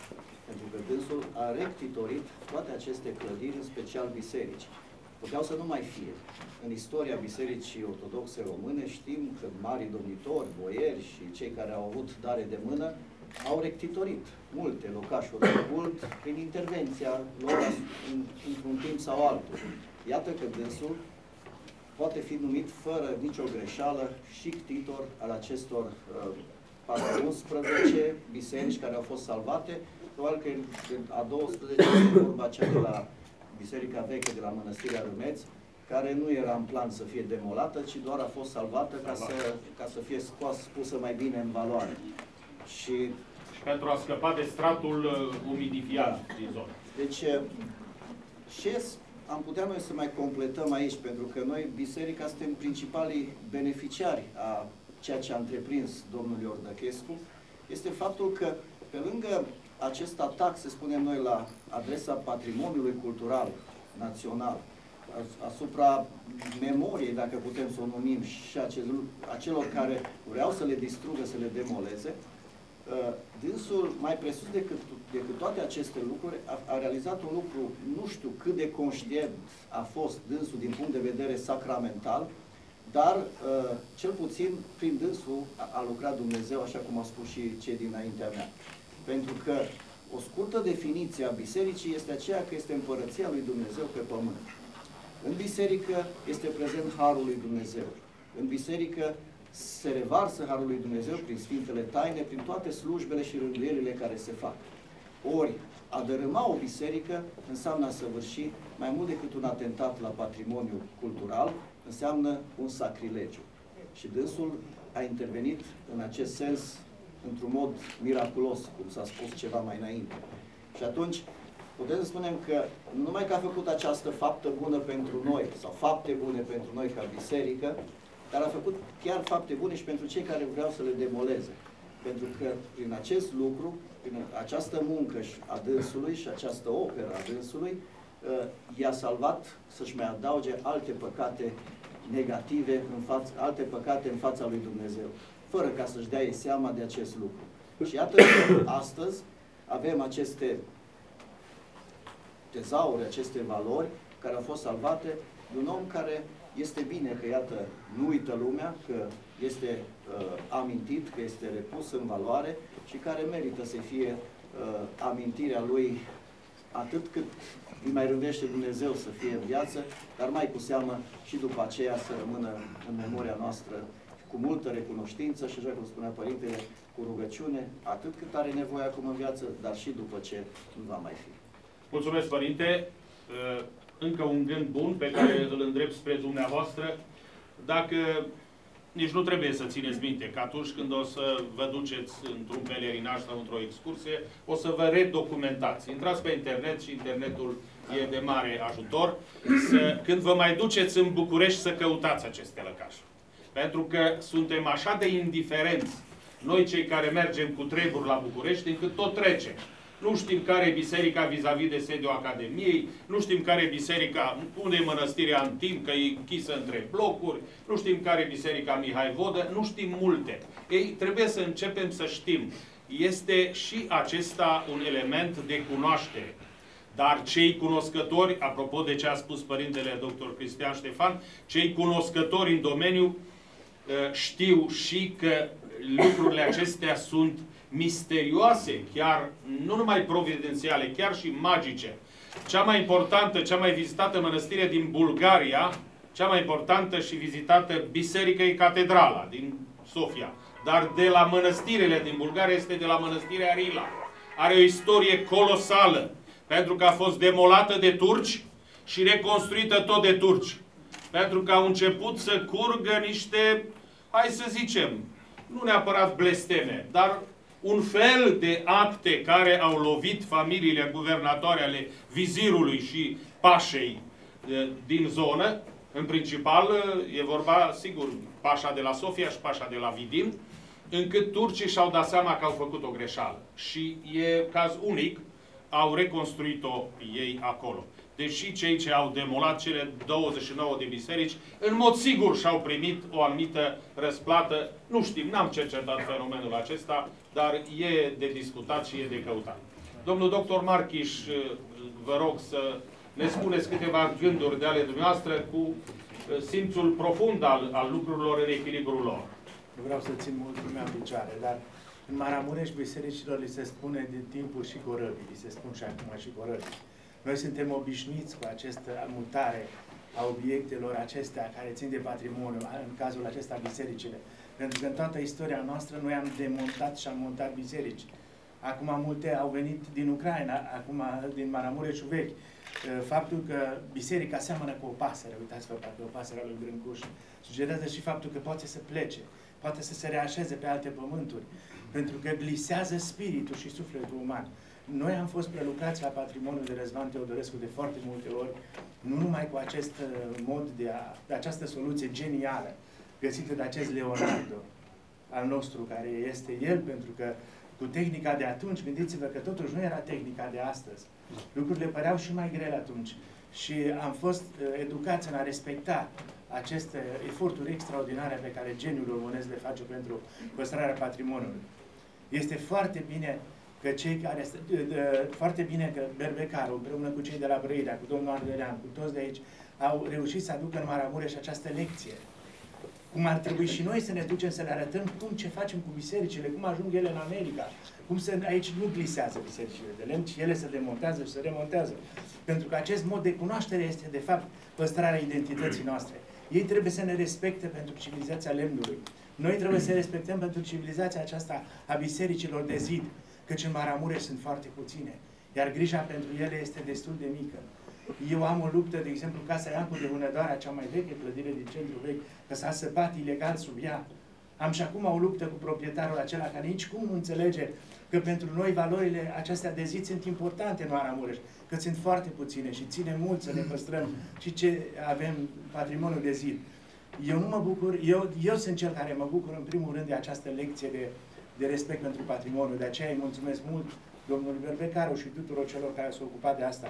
Pentru că dânsul a rectitorit toate aceste clădiri, în special biserici. Puteau să nu mai fie. În istoria Bisericii Ortodoxe Române știm că mari domnitori, boieri și cei care au avut dare de mână au rectitorit multe locașuri de cult prin intervenția lor într-un timp sau altul. Iată că dânsul poate fi numit fără nicio greșeală și ctitor al acestor uh, unsprezece biserici care au fost salvate. Probabil că a douăsprezecea este vorba aceea de la Biserica Veche de la Mănăstirea Râmeț, care nu era în plan să fie demolată, ci doar a fost salvată ca să, ca să fie scoasă, pusă mai bine în valoare. Și, și pentru a scăpa de stratul uh, umidifiat da. din zonă. Deci, ce am putea noi să mai completăm aici, pentru că noi, Biserica, suntem principalii beneficiari a ceea ce a întreprins domnul Iordăchescu, este faptul că, pe lângă acest atac, să spunem noi, la adresa patrimoniului cultural național, asupra memoriei, dacă putem să o numim, și a celor care vreau să le distrugă, să le demoleze, dânsul, mai presus decât, decât toate aceste lucruri, a, a realizat un lucru, nu știu cât de conștient a fost dânsul din punct de vedere sacramental, dar cel puțin prin dânsul a, a lucrat Dumnezeu, așa cum au spus și cei dinaintea mea. Pentru că o scurtă definiție a bisericii este aceea că este împărăția lui Dumnezeu pe pământ. În biserică este prezent Harul lui Dumnezeu. În biserică se revarsă Harul lui Dumnezeu prin Sfintele Taine, prin toate slujbele și rânduielile care se fac. Ori, a dărâma o biserică înseamnă a săvârși mai mult decât un atentat la patrimoniul cultural, înseamnă un sacrilegiu. Și dânsul a intervenit în acest sens într-un mod miraculos, cum s-a spus ceva mai înainte. Și atunci, putem să spunem că nu numai că a făcut această faptă bună pentru noi, sau fapte bune pentru noi ca biserică, dar a făcut chiar fapte bune și pentru cei care vreau să le demoleze. Pentru că prin acest lucru, prin această muncă a dânsului și această operă a dânsului, i-a salvat să-și mai adauge alte păcate negative, în față, alte păcate în fața lui Dumnezeu, fără ca să-și dea ei seama de acest lucru. Și iată că astăzi avem aceste tezauri, aceste valori care au fost salvate de un om care este bine că, iată, nu uită lumea, că este uh, amintit, că este repus în valoare și care merită să fie uh, amintirea lui atât cât îi mai rândește Dumnezeu să fie în viață, dar mai cu seamă și după aceea să rămână în memoria noastră cu multă recunoștință și, așa cum spunea Părintele, cu rugăciune, atât cât are nevoie acum în viață, dar și după ce nu va mai fi. Mulțumesc, Părinte! Încă un gând bun pe care îl îndrept spre dumneavoastră. Dacă nici nu trebuie să țineți minte că atunci când o să vă duceți într-un pelerinaj sau într-o excursie, o să vă redocumentați. Intrați pe internet și internetul e de mare ajutor. Să, când vă mai duceți în București, să căutați aceste lăcașuri. Pentru că suntem așa de indiferenți, noi cei care mergem cu treburi la București, încât tot trece. Nu știm care e biserica vis-a-vis de sediul Academiei, nu știm care e biserica, unde e mănăstirea Antim, că e închisă între blocuri, nu știm care e biserica Mihai Vodă, nu știm multe. Ei, trebuie să începem să știm. Este și acesta un element de cunoaștere. Dar cei cunoscători, apropo de ce a spus Părintele doctor Cristian Ștefan, cei cunoscători în domeniu știu și că lucrurile acestea sunt misterioase, chiar nu numai providențiale, chiar și magice. Cea mai importantă, cea mai vizitată mănăstire din Bulgaria, cea mai importantă și vizitată biserică e catedrala din Sofia. Dar de la mănăstirele din Bulgaria este de la mănăstirea Rila. Are o istorie colosală, pentru că a fost demolată de turci și reconstruită tot de turci. Pentru că au început să curgă niște, hai să zicem, nu neapărat blesteme, dar un fel de acte care au lovit familiile guvernatoare ale vizirului și pașei din zonă. În principal e vorba, sigur, pașa de la Sofia și pașa de la Vidin, încât turcii și-au dat seama că au făcut o greșeală. Și e caz unic, au reconstruit-o ei acolo. Deși cei ce au demolat cele douăzeci și nouă de biserici, în mod sigur și-au primit o anumită răsplată. Nu știm, n-am cercetat fenomenul acesta, dar e de discutat și e de căutat. Domnul doctor Marchiș, vă rog să ne spuneți câteva gânduri de ale dumneavoastră cu simțul profund al, al lucrurilor în echilibrul lor. Nu vreau să țin mult lumea în picioare, dar în Maramureș bisericilor li se spune din timpul și corăbii, li se spun și acum și corăbii. Noi suntem obișnuiți cu această mutare a obiectelor acestea care țin de patrimoniu, în cazul acesta bisericile. Pentru că în toată istoria noastră noi am demontat și am montat biserici. Acum multe au venit din Ucraina, acum din Maramureșul vechi. Faptul că biserica seamănă cu o pasăre, uitați-vă, parcă o pasăre a lui Brâncuș, sugerează și faptul că poate să plece, poate să se reașeze pe alte pământuri, pentru că glisează spiritul și sufletul uman. Noi am fost prelucrați la patrimoniul de Răzvan Teodorescu de foarte multe ori, nu numai cu acest mod de, a, de această soluție genială găsită de acest Leonardo al nostru, care este el, pentru că cu tehnica de atunci, gândiți-vă că totuși nu era tehnica de astăzi. Lucrurile păreau și mai grele atunci. Și am fost uh, educați în a respecta aceste eforturi extraordinare pe care geniul românesc le face pentru păstrarea patrimoniului. Este foarte bine că cei care... Uh, uh, foarte bine că Berbecaru, împreună cu cei de la Brăirea, cu domnul Ardelean, cu toți de aici, au reușit să aducă în Maramureș această lecție. Cum ar trebui și noi să ne ducem să le arătăm cum ce facem cu bisericile, cum ajung ele în America, cum să, aici nu glisează bisericile de lemn, ci ele se demontează și se remontează. Pentru că acest mod de cunoaștere este, de fapt, păstrarea identității noastre. Ei trebuie să ne respecte pentru civilizația lemnului. Noi trebuie să respectăm pentru civilizația aceasta a bisericilor de zid, căci în Maramureș sunt foarte puține, iar grija pentru ele este destul de mică. Eu am o luptă, de exemplu, Casa Iancu de Vânătoarea, cea mai veche clădire din centru vechi, că s-a săpat ilegal sub ea. Am și acum o luptă cu proprietarul acela care nici cum nu înțelege că pentru noi valorile acestea de zi sunt importante în Maramureș, că sunt foarte puține și ține mult să ne păstrăm și ce avem patrimoniul de zi. Eu nu mă bucur, eu, eu sunt cel care mă bucur în primul rând de această lecție de, de respect pentru patrimoniu, de aceea îi mulțumesc mult domnului Berbecaru și tuturor celor care s-au ocupat de asta.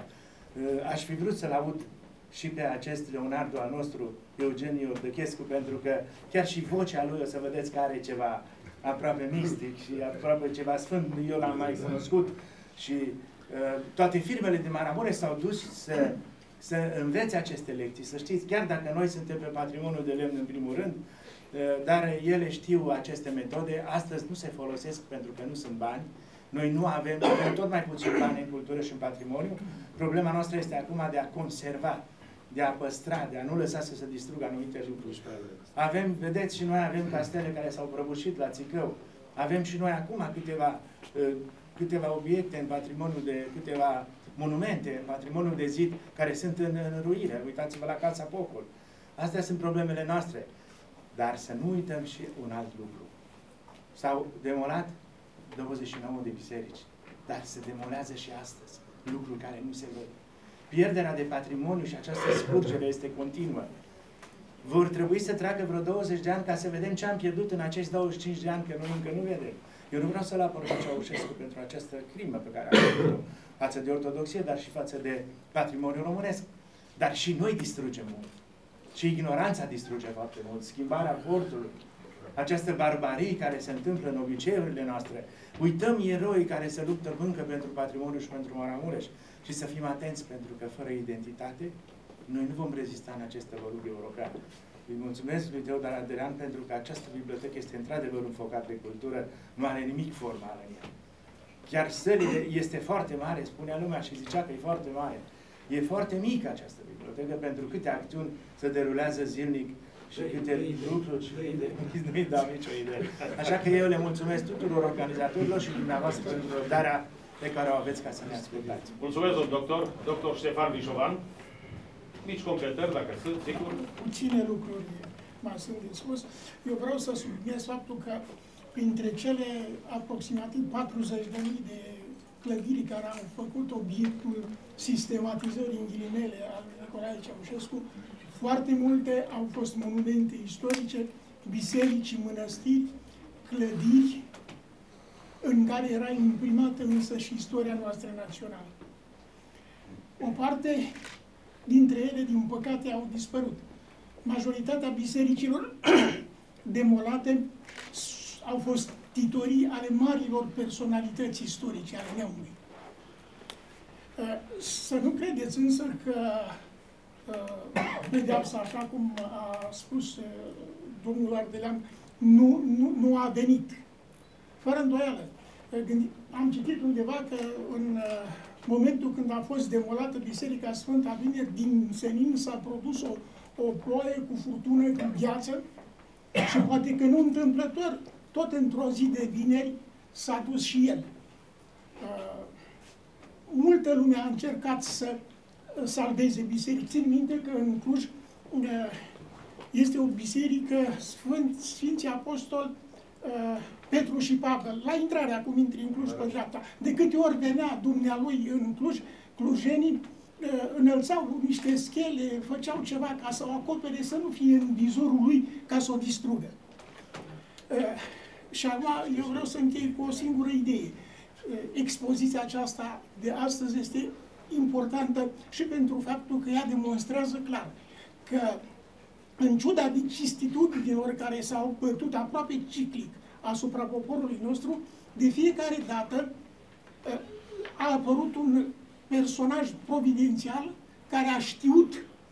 Aș fi vrut să-l aud și pe acest Leonardo al nostru, Eugeniu Iordăchescu, pentru că chiar și vocea lui o să vedeți că are ceva aproape mistic și aproape ceva sfânt. Eu l-am mai cunoscut și uh, toate firmele de Maramureș s-au dus să, să învețe aceste lecții. Să știți, chiar dacă noi suntem pe patrimoniul de lemn în primul rând, uh, dar ele știu aceste metode. Astăzi nu se folosesc pentru că nu sunt bani. Noi nu avem, avem tot mai puțin bani în cultură și în patrimoniu. Problema noastră este acum de a conserva, de a păstra, de a nu lăsa să se distrugă anumite lucruri. Avem, vedeți, și noi avem castele care s-au prăbușit la Țicău. Avem și noi acum câteva, câteva obiecte în patrimoniul de, câteva monumente în patrimoniul de zid care sunt în, în ruine. Uitați-vă la Casa Pocol. Astea sunt problemele noastre. Dar să nu uităm și un alt lucru. S-au demolat douăzeci și nouă de biserici, dar se demolează și astăzi lucruri care nu se văd. Pierderea de patrimoniu și această scurgere este continuă. Vor trebui să treacă vreo douăzeci de ani ca să vedem ce am pierdut în acești douăzeci și cinci de ani, că noi încă nu vedem. Eu nu vreau să-l apăr pe Ceaușescu pentru această crimă pe care a făcut-o față de ortodoxie, dar și față de patrimoniul românesc. Dar și noi distrugem mult. Și ignoranța distruge foarte mult. Schimbarea portului, această barbarie care se întâmplă în obiceiurile noastre. Uităm eroi care se luptă încă pentru patrimoniu și pentru Maramureș. Și să fim atenți, pentru că fără identitate, noi nu vom rezista în acest vălug european. Îi mulțumesc lui Teodor Ardelean pentru că această bibliotecă este într-adevăr un focat de cultură, nu are nimic formal în ea. Chiar sălile este foarte mare, spunea lumea și zicea că e foarte mare. E foarte mică această bibliotecă pentru câte acțiuni se derulează zilnic și câte lucruri. Nu-i dau nicio idee. Așa că eu le mulțumesc tuturor organizatorilor și dumneavoastră pentru răbdarea pe care o aveți ca să ne ascultați. Mulțumesc, domnul doctor. Doctor Ștefan Vișovan. Mici completări, dacă sunt, sigur. Puține lucruri mai sunt de spus. Eu vreau să subliniez faptul că printre cele aproximativ patruzeci de mii de clădiri care au făcut obiectul sistematizării în ghilimele al Nicolae Ceaușescu, foarte multe au fost monumente istorice, biserici, mănăstiri, clădiri, în care era imprimată însă și istoria noastră națională. O parte dintre ele, din păcate, au dispărut. Majoritatea bisericilor demolate au fost titorii ale marilor personalități istorice ale neamului. Să nu credeți însă că pedeapsa, așa cum a spus domnul Ardelean, nu, nu, nu a venit. Fără îndoială. Am citit undeva că în momentul când a fost demolată Biserica Sfânta Vineri, din senin s-a produs o, o ploaie cu furtună, cu gheață și poate că nu întâmplător, tot într-o zi de vineri s-a dus și el. Uh, multă lume a încercat să salveze biserici. Țin minte că în Cluj uh, este o biserică Sfânt, Sfinții Apostoli uh, Petru și Pavel, la intrarea, cum intri în Cluj pe dreapta. De câte ori venea dumnealui în Cluj, clujenii uh, înălțau niște schele, făceau ceva ca să o acopere, să nu fie în vizorul lui, ca să o distrugă. Uh, și acum eu vreau să închei cu o singură idee. Uh, expoziția aceasta de astăzi este importantă și pentru faptul că ea demonstrează clar că, în ciuda vicisitudinilor care s-au bătut aproape ciclic asupra poporului nostru, de fiecare dată a apărut un personaj providențial care a știut,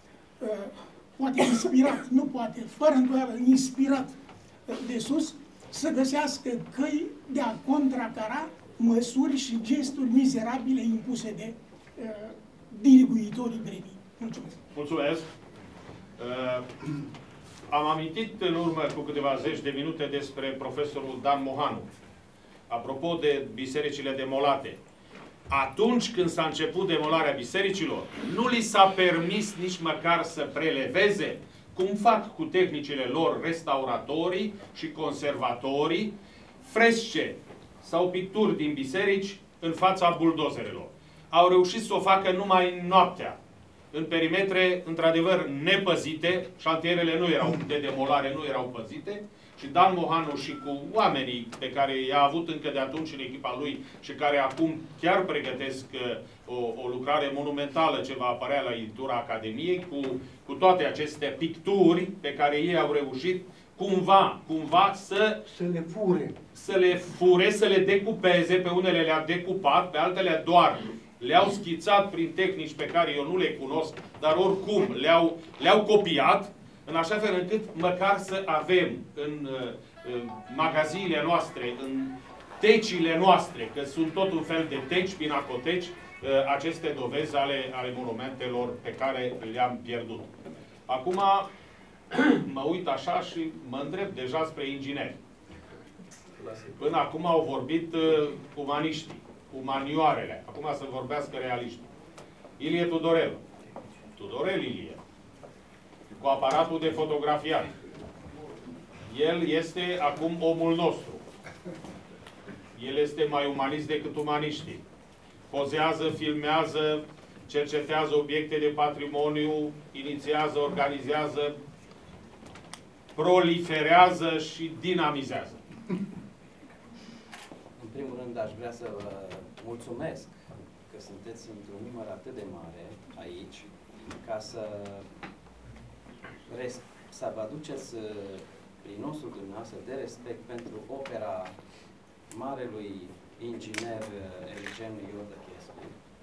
poate inspirat, nu poate, fără îndoială, inspirat de sus, să găsească căi de a contracara măsuri și gesturi mizerabile impuse de diriguitorii vremii. Mulțumesc! Mulțumesc! Uh, am amintit în urmă cu câteva zeci de minute despre profesorul Dan Mohanu. Apropo de bisericile demolate. Atunci când s-a început demolarea bisericilor, nu li s-a permis nici măcar să preleveze, cum fac cu tehnicile lor restauratorii și conservatorii, fresce sau picturi din biserici în fața buldozerelor. Au reușit să o facă numai noaptea, în perimetre, într-adevăr, nepăzite, șantierele nu erau de demolare, nu erau păzite, și Dan Mohanu și cu oamenii pe care i-a avut încă de atunci în echipa lui și care acum chiar pregătesc o, o lucrare monumentală ce va apărea la editura Academiei, cu, cu toate aceste picturi pe care ei au reușit cumva, cumva să, să le fure. Să le fure, să le decupeze, pe unele le-a decupat, pe altele doar le-au schițat prin tehnici pe care eu nu le cunosc, dar oricum le-au le-au copiat, în așa fel încât măcar să avem în, în magaziile noastre, în tecile noastre, că sunt tot un fel de teci, pinacoteci, aceste dovezi ale, ale monumentelor pe care le-am pierdut. Acum mă uit așa și mă îndrept deja spre ingineri. Până acum au vorbit uh, umaniștii, umanioarele. Acum să vorbească realiștii. Ilie Tudorel. Tudorel Ilie. Cu aparatul de fotografiat. El este acum omul nostru. El este mai umanist decât umaniștii. Pozează, filmează, cercetează obiecte de patrimoniu, inițiază, organizează, proliferează și dinamizează. În primul rând aș vrea să vă mulțumesc că sunteți într-un număr atât de mare aici, ca să, să vă aduceți prin nostru dumneavoastră de respect pentru opera marelui inginer Eugen Iordăchescu.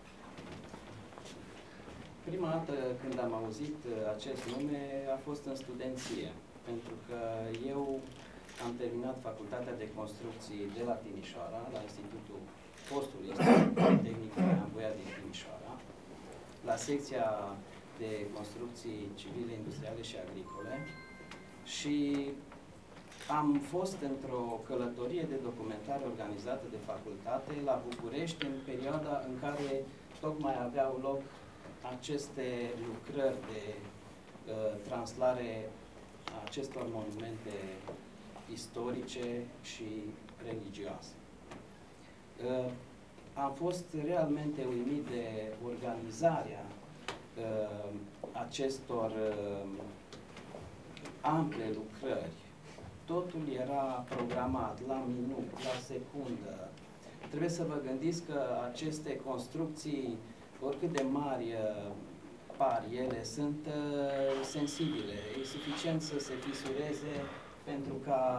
Prima dată când am auzit acest nume a fost în studenție, pentru că eu am terminat facultatea de construcții de la Timișoara, la Institutul Fostul Institut Tehnic Neambuia din Timișoara, la secția de construcții civile, industriale și agricole, și am fost într-o călătorie de documentare organizată de facultate la București în perioada în care tocmai aveau loc aceste lucrări de uh, translare a acestor monumente istorice și religioase. Uh, am fost realmente uimit de organizarea uh, acestor uh, ample lucrări. Totul era programat la minut, la secundă. Trebuie să vă gândiți că aceste construcții, oricât de mari uh, par ele, sunt uh, sensibile. E suficient să se fisureze pentru ca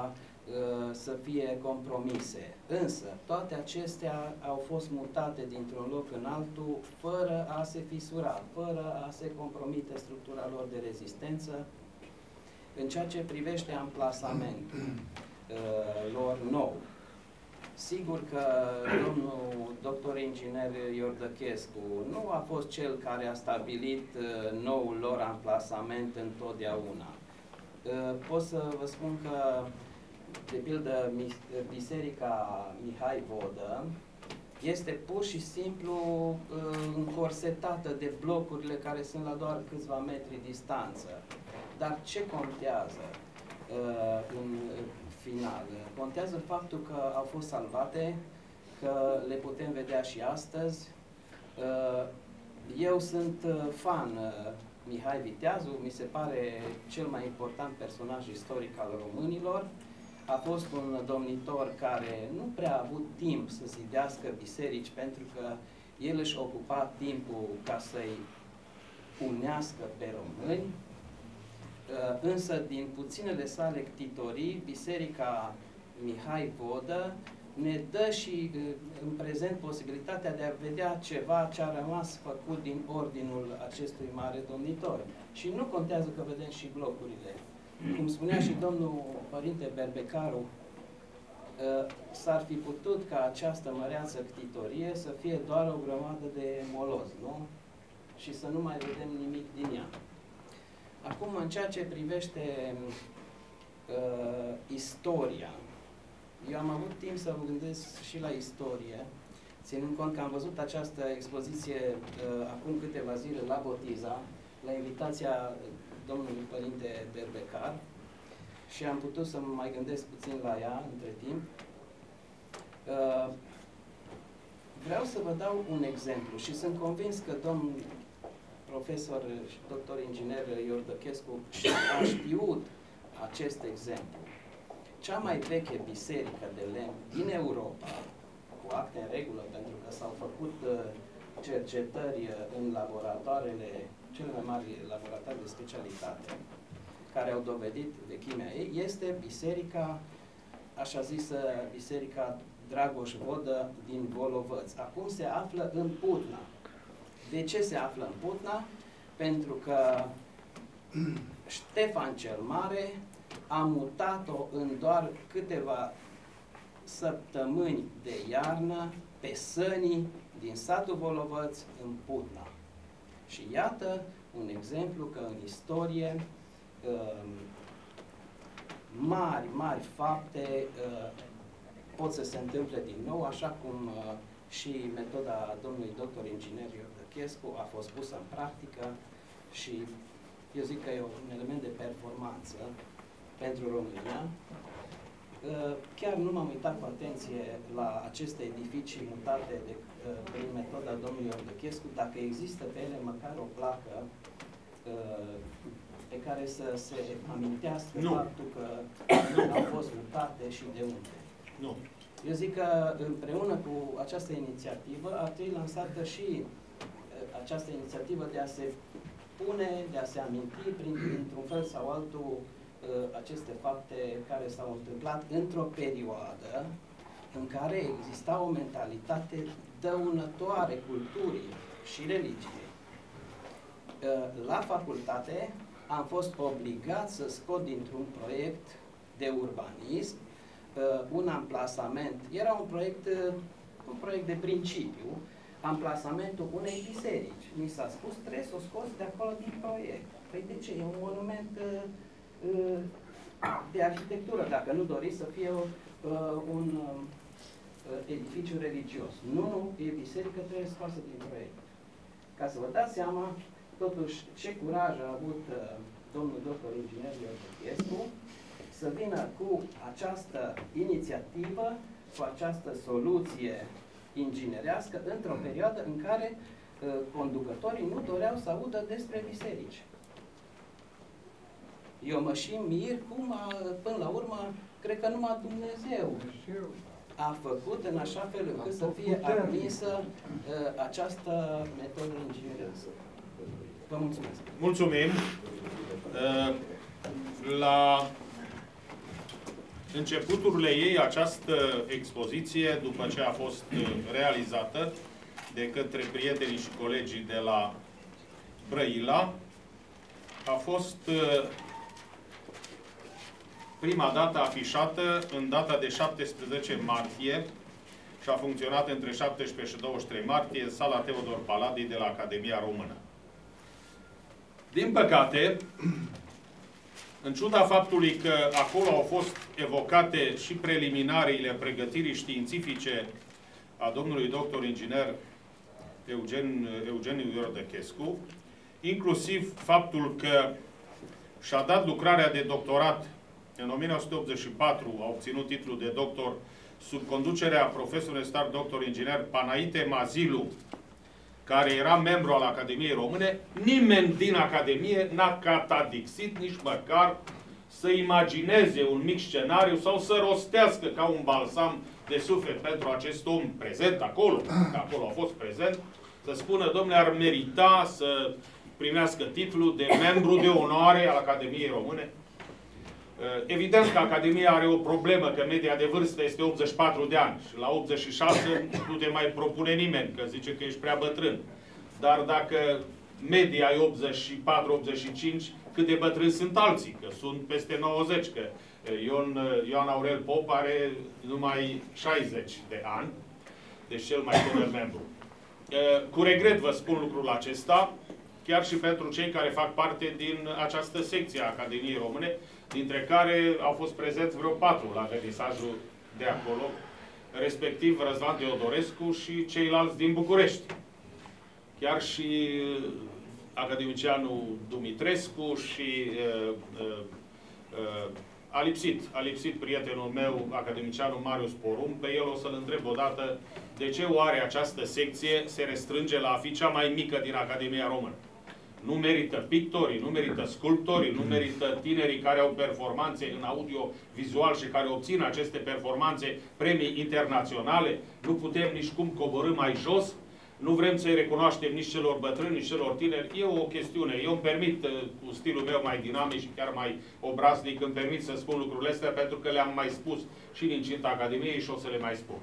să fie compromise. Însă, toate acestea au fost mutate dintr-un loc în altul, fără a se fisura, fără a se compromite structura lor de rezistență. În ceea ce privește amplasamentul uh, lor nou, sigur că domnul doctor inginer Iordăchescu nu a fost cel care a stabilit uh, noul lor amplasament întotdeauna. Uh, pot să vă spun că, de pildă, Biserica Mihai Vodă este pur și simplu uh, încorsetată de blocurile care sunt la doar câțiva metri distanță. Dar ce contează uh, în final? Contează faptul că au fost salvate, că le putem vedea și astăzi. Uh, eu sunt uh, fan uh, Mihai Viteazu, mi se pare cel mai important personaj istoric al românilor. A fost un domnitor care nu prea a avut timp să zidească biserici, pentru că el își ocupa timpul ca să-i unească pe români. Însă, din puținele sale ctitorii, Biserica Mihai Vodă ne dă și în prezent posibilitatea de a vedea ceva ce a rămas făcut din ordinul acestui mare domnitor. Și nu contează că vedem și blocurile. Cum spunea și domnul părinte Berbecaru, s-ar fi putut ca această măreață ctitorie să fie doar o grămadă de moloz, nu? Și să nu mai vedem nimic din ea. Acum, în ceea ce privește uh, istoria, eu am avut timp să mă gândesc și la istorie, ținând cont că am văzut această expoziție uh, acum câteva zile la Botiza, la invitația domnului părinte Berbecar, și am putut să mă mai gândesc puțin la ea între timp. Uh, vreau să vă dau un exemplu și sunt convins că domnul profesor și doctor inginer Iordăchescu a știut acest exemplu. Cea mai veche biserică de lemn din Europa, cu acte în regulă, pentru că s-au făcut cercetări în laboratoarele, cele mai mari laboratoare de specialitate, care au dovedit vechimea ei, este biserica, așa zisă, biserica Dragoș Vodă din Volovăț. Acum se află în Putna. De ce se află în Putna? Pentru că Ștefan cel Mare a mutat-o în doar câteva săptămâni de iarnă pe sănii din satul Volovăț în Putna. Și iată un exemplu că în istorie mari, mari fapte pot să se întâmple din nou, așa cum și metoda domnului doctor inginer Iordăchescu a fost pusă în practică și eu zic că e un element de performanță pentru România. Chiar nu m-am uitat cu atenție la aceste edificii mutate de, prin metoda domnului Iordăchescu, dacă există pe ele măcar o placă pe care să se amintească nu. faptul că au fost mutate și de unde. Nu. Eu zic că împreună cu această inițiativă ar trebui lansată și această inițiativă de a se pune, de a se aminti prin, într-un fel sau altul aceste fapte care s-au întâmplat într-o perioadă în care exista o mentalitate dăunătoare culturii și religiei. La facultate am fost obligat să scot dintr-un proiect de urbanism un amplasament, era un proiect, un proiect de principiu, amplasamentul unei biserici. Mi s-a spus, trebuie să o scoți de acolo din proiect. Păi de ce? E un monument uh, de arhitectură, dacă nu doriți să fie uh, un uh, edificiu religios. Nu, nu, e biserică, trebuie scoasă din proiect. Ca să vă dați seama, totuși, ce curaj a avut uh, domnul doctor inginer Iordăchescu să vină cu această inițiativă, cu această soluție inginerească, într-o perioadă în care uh, conducătorii nu doreau să audă despre biserici. Eu mă și mir cum, a, până la urmă, cred că numai Dumnezeu a făcut în așa fel încât să fie admisă uh, această metodă inginerească. Vă mulțumesc. Mulțumim. Uh, la începuturile ei, această expoziție, după ce a fost realizată de către prietenii și colegii de la Brăila, a fost prima dată afișată în data de șaptesprezece martie și a funcționat între șaptesprezece și douăzeci și trei martie în sala Teodor Paladii de la Academia Română. Din păcate, în ciuda faptului că acolo au fost evocate și preliminariile pregătirii științifice a domnului doctor inginer Eugen, Eugeniu Iordăchescu, inclusiv faptul că și-a dat lucrarea de doctorat în o mie nouă sute optzeci și patru, a obținut titlul de doctor sub conducerea profesorului star doctor inginer Panaite Mazilu, care era membru al Academiei Române, nimeni din Academie n-a catadixit nici măcar să imagineze un mic scenariu sau să rostească ca un balsam de suflet pentru acest om prezent acolo, că acolo a fost prezent, să spună, domnule, ar merita să primească titlul de membru de onoare al Academiei Române. Evident că Academia are o problemă, că media de vârstă este optzeci și patru de ani și la optzeci și șase nu te mai propune nimeni, că zice că ești prea bătrân. Dar dacă media e optzeci și patru optzeci și cinci, cât de bătrâni sunt alții, că sunt peste nouăzeci, că Ion, Ioan Aurel Pop are numai șaizeci de ani, deci cel mai tânăr membru. Cu regret vă spun lucrul acesta, chiar și pentru cei care fac parte din această secție a Academiei Române, dintre care au fost prezenți vreo patru la vernisajul de acolo, respectiv Răzvan Teodorescu și ceilalți din București. Chiar și academicianul Dumitrescu și uh, uh, uh, a lipsit, a lipsit prietenul meu, academicianul Marius Porum, pe el o să-l întreb odată de ce oare această secție se restrânge la a fi cea mai mică din Academia Română. Nu merită pictorii, nu merită sculptorii, nu merită tinerii care au performanțe în audio-vizual și care obțin aceste performanțe premii internaționale. Nu putem nici cum coborî mai jos. Nu vrem să-i recunoaștem nici celor bătrâni, nici celor tineri. E o chestiune. Eu îmi permit, cu stilul meu mai dinamic și chiar mai obraznic, îmi permit să spun lucrurile astea pentru că le-am mai spus și din cinta Academiei și o să le mai spun.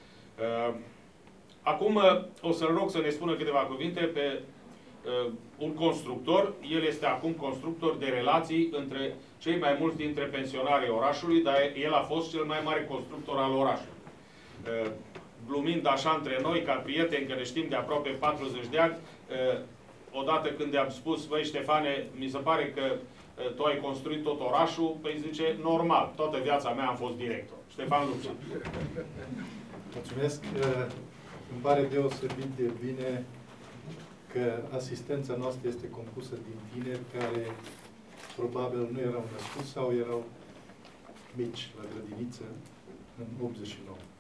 Acum o să-l rog să ne spună câteva cuvinte pe Uh, un constructor. El este acum constructor de relații între cei mai mulți dintre pensionarii orașului, dar el a fost cel mai mare constructor al orașului. Uh, glumind așa între noi, ca prieteni, că ne știm de aproape patruzeci de ani, uh, odată când i-am spus, băi Ștefane, mi se pare că uh, tu ai construit tot orașul, păi zice, normal, toată viața mea am fost director. Ștefan Lupșa. Mulțumesc. Uh, îmi pare deosebit de bine că asistența noastră este compusă din tineri care probabil nu erau născuți sau erau mici la grădiniță în optzeci și nouă.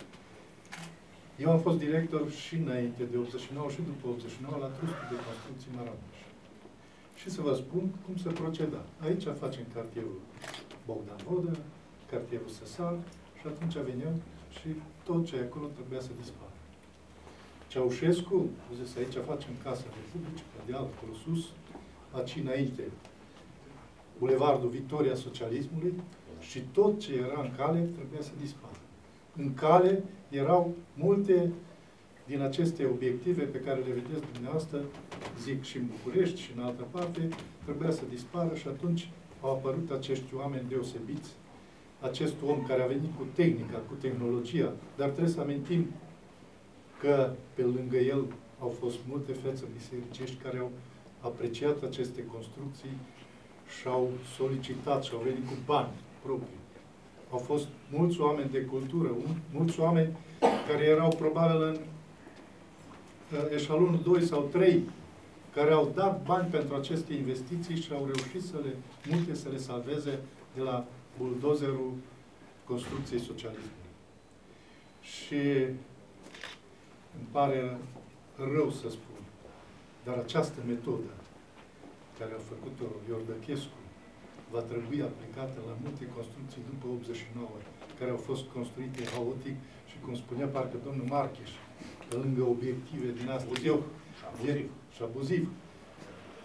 Eu am fost director și înainte de optzeci și nouă și după optzeci și nouă la Trustul de Construcții Maramureș. Și să vă spun cum se proceda. Aici facem cartierul Bogdan Vodă, cartierul Săsar și atunci veneau și tot ce acolo trebuia să dispară. Ceaușescu, a zis, aici facem Casa Republicii, pe deal, acolo sus, aici înainte, Bulevardul Victoria Socialismului și tot ce era în cale trebuia să dispară. În cale erau multe din aceste obiective pe care le vedeți dumneavoastră, zic și în București și în altă parte, trebuia să dispară și atunci au apărut acești oameni deosebiți, acest om care a venit cu tehnica, cu tehnologia, dar trebuie să amintim că pe lângă el au fost multe fețe bisericești care au apreciat aceste construcții și au solicitat și au venit cu bani proprii. Au fost mulți oameni de cultură, mulți oameni care erau probabil în eșalonul doi sau trei, care au dat bani pentru aceste investiții și au reușit să le, multe să le salveze de la buldozerul construcției socialismului. Și îmi pare rău să spun, dar această metodă care a făcut-o Iordăchescu va trebui aplicată la multe construcții după optzeci și nouă, care au fost construite haotic și, cum spunea parcă domnul Marcheș, pe lângă obiective din astea. Abuziv. Și abuziv. Și abuziv.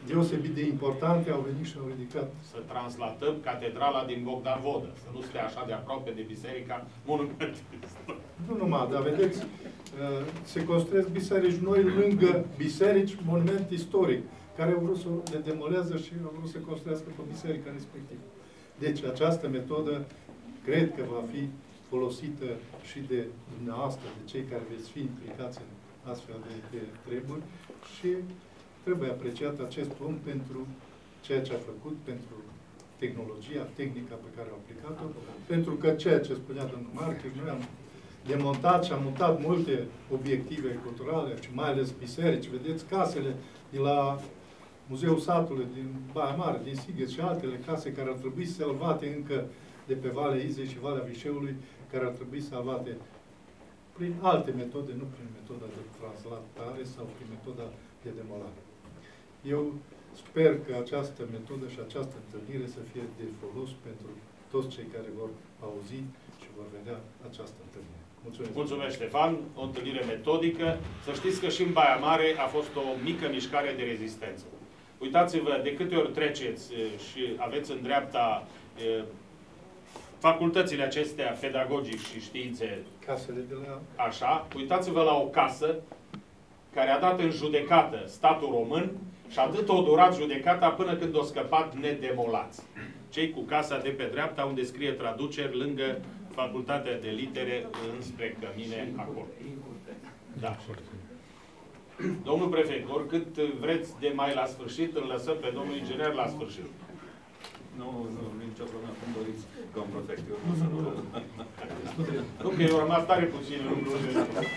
deosebit de importante au venit și au ridicat. Să translatăm catedrala din Bogdan Vodă, să nu stea așa de aproape de biserica monumentistă. Nu numai, dar vedeți, se construiesc biserici noi lângă biserici, monument istoric, care au vrut să le demolează și au vrut să construiască pe biserica respectivă. Deci această metodă cred că va fi folosită și de dumneavoastră, de cei care veți fi implicați în astfel de, de treburi și trebuie apreciat acest om pentru ceea ce a făcut, pentru tehnologia, tehnica pe care a aplicat-o, pentru că ceea ce spunea domnul Martir, noi am demontat și am mutat multe obiective culturale și mai ales biserici. Vedeți casele de la Muzeul Satului, din Baia Mare, din Sighet și altele case care ar trebui salvate încă de pe Valea Izei și Valea Vișeului, care ar trebui salvate prin alte metode, nu prin metoda de translatare sau prin metoda de demolare. Eu sper că această metodă și această întâlnire să fie de folos pentru toți cei care vor auzi și vor vedea această întâlnire. Mulțumesc. Mulțumesc, Ștefan. O întâlnire metodică. Să știți că și în Baia Mare a fost o mică mișcare de rezistență. Uitați-vă, de câte ori treceți și aveți în dreapta e, facultățile acestea pedagogic și științe, casele de la... așa, uitați-vă la o casă care a dat în judecată statul român și atât o durat judecata până când o scăpat nedemolați. Cei cu casa de pe dreapta, unde scrie traduceri, lângă Facultatea de Litere, înspre Cămine, acolo. Da. Domnul prefect, oricât vreți de mai la sfârșit, îl lăsăm pe domnul inginer la sfârșit. Nu, nu, nicio problemă, cum doriți, domn prefect. Eu nu să nu... Nu, că eu rămas tare puțin lucruri.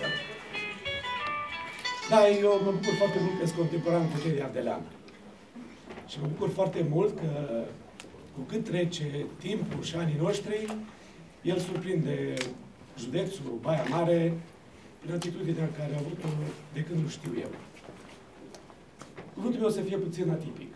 Da, eu mă bucur foarte mult că sunt contemporan cu Teri Ardelean. Și mă bucur foarte mult că cu cât trece timpul și anii noștri, el surprinde județul Baia Mare prin atitudinea care a avut-o de când nu știu eu. Cuvântul meu să fie puțin atipic.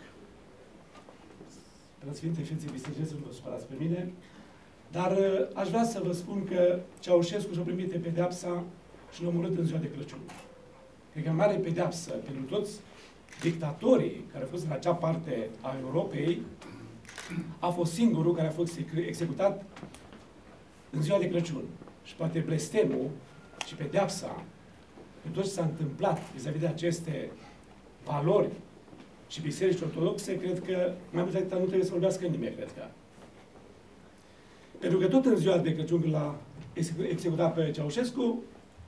Preasfinte Ființei Bisericesc, nu vă supărați pe mine, dar aș vrea să vă spun că Ceaușescu și-a primit pedeapsa și l-a omorât în ziua de Crăciun. Cred că mare pedeapsă pentru toți dictatorii care au fost în acea parte a Europei a fost singurul care a fost executat în ziua de Crăciun. Și poate blestemul și pedeapsa pentru tot ce s-a întâmplat vis-a-vis de aceste valori și biserici ortodoxe, cred că mai mult decât nu trebuie să vorbească nimeni, cred că. Pentru că tot în ziua de Crăciun, când l-a executat pe Ceaușescu,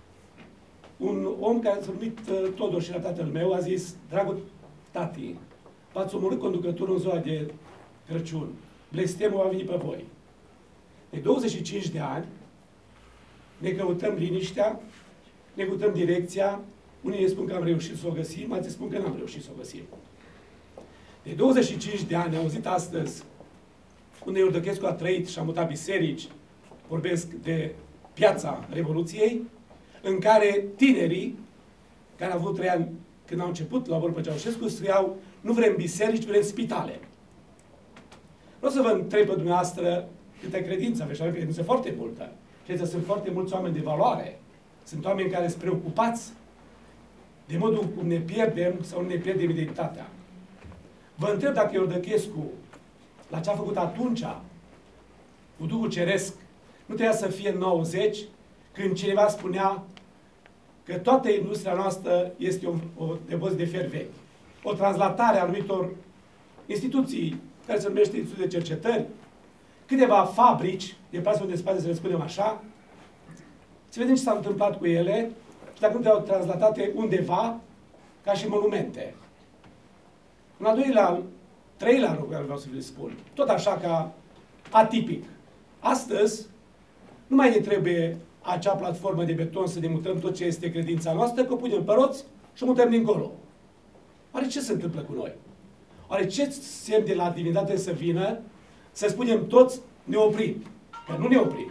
un om care s-a numit Todor și era tatăl meu, a zis: dragul tati, v-ați omorât conducătorul în ziua de Crăciun. Blestemul va veni pe voi. De douăzeci și cinci de ani ne căutăm liniștea, ne căutăm direcția. Unii ne spun că am reușit să o găsim, alții spun că n-am reușit să o găsim. De douăzeci și cinci de ani, am auzit astăzi, unde Iordăchescu a trăit și a mutat biserici, vorbesc de piața Revoluției, în care tinerii, care au avut trei ani când au început la vorba Ceaușescu, scriau: nu vrem biserici, vrem spitale. Vreau să vă întreb pe dumneavoastră câte credință aveți, și avem credință foarte multă. Și sunt foarte mulți oameni de valoare. Sunt oameni care sunt preocupați de modul cum ne pierdem sau nu ne pierdem identitatea. Vă întreb dacă Iordăchescu, la ce a făcut atunci, cu Duhul Ceresc, nu trebuia să fie în nouăzeci, când cineva spunea că toată industria noastră este o, o depozit de fier vechi. O translatare a anumitor instituții, care se numește Institutul de Cercetări, câteva fabrici de plasă de spate, să le spunem așa, să vedem ce s-a întâmplat cu ele și dacă nu trebuiau translatate undeva ca și monumente. Un al doilea, al treilea lucru care vreau să vi le spun, tot așa ca atipic. Astăzi nu mai ne trebuie acea platformă de beton să demutăm tot ce este credința noastră, că o punem pe roți și o mutăm dincolo. Oare ce se întâmplă cu noi? Oare ce semn de la divinitate să vină să spunem toți ne oprim? Că nu ne oprim.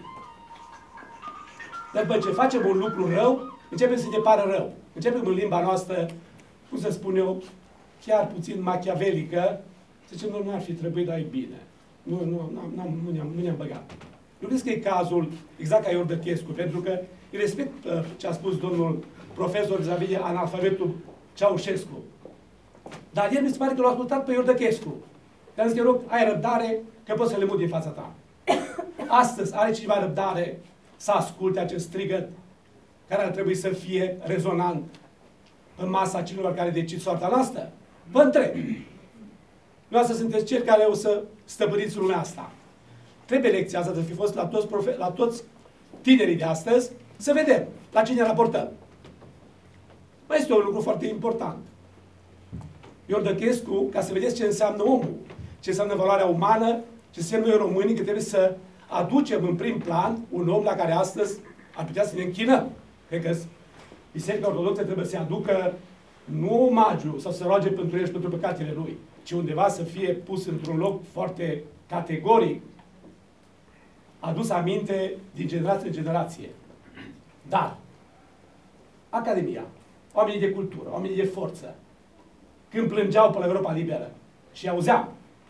Dar după ce facem un lucru rău, începem să ne pară rău. Începem în limba noastră, cum să spun eu, chiar puțin machiavelică, să zicem, nu, nu ar fi trebuit, dar e bine. Nu, nu, nu, nu ne-am ne băgat. Eu cred că e cazul exact ca Iordăchescu, pentru că îi respect uh, ce a spus domnul profesor vis-a-vis de analfabetul Ceaușescu. Dar el mi se pare că l-a ascultat pe Iordăchescu. Dar zic, eu rog, ai răbdare, că poți să le mut din fața ta. Astăzi are cineva răbdare să asculte acest strigăt care ar trebui să fie rezonant în masa celor care decid soarta noastră? Vă întreb. Nu să sunteți cei care o să stăpâniți lumea asta. Trebuie lecția asta să fi fost la toți, profe- la toți tinerii de astăzi, să vedem la cine raportăm. Mai este un lucru foarte important. Iordăchescu, ca să vedeți ce înseamnă omul, ce înseamnă valoarea umană, ce înseamnă noi românii, că trebuie să aducem în prim plan un om la care astăzi ar putea să ne închinăm. Cred că Biserica Ortodoxă trebuie să aducă nu omagiu sau să roage pentru el și pentru păcatele lui, ci undeva să fie pus într-un loc foarte categoric, adus aminte din generație în generație. Dar Academia, oamenii de cultură, oamenii de forță, când plângeau pe la Europa Liberă și auzeam,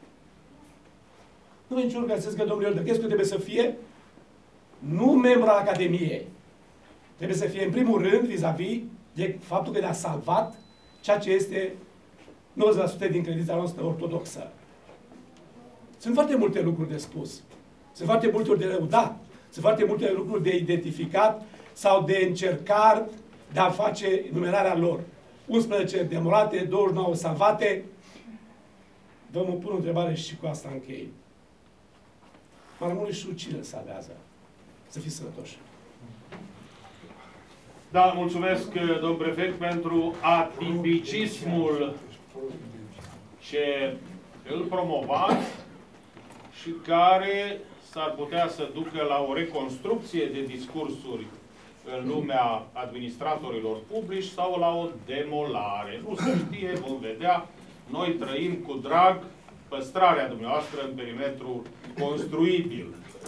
nu e niciun găsesc că domnul Iordăchescu trebuie să fie nu membru al Academiei. Trebuie să fie, în primul rând, vis-a-vis de faptul că ne-a salvat ceea ce este nouăzeci la sută din credința noastră ortodoxă. Sunt foarte multe lucruri de spus. Sunt foarte multe lucruri de lăudat. Sunt foarte multe lucruri de identificat sau de încercat de a face numerarea lor. unsprezece demolate, douăzeci și nouă salvate. Vă mă pun o întrebare și cu asta închei. Maramureșul cine îl salvează? Să fiți sănătoși. Da, mulțumesc, domn prefect, pentru atipicismul ce îl promovați și care s-ar putea să ducă la o reconstrucție de discursuri în lumea administratorilor publici sau la o demolare. Nu se știe, vom vedea. Noi trăim cu drag păstrarea dumneavoastră în perimetru construibil.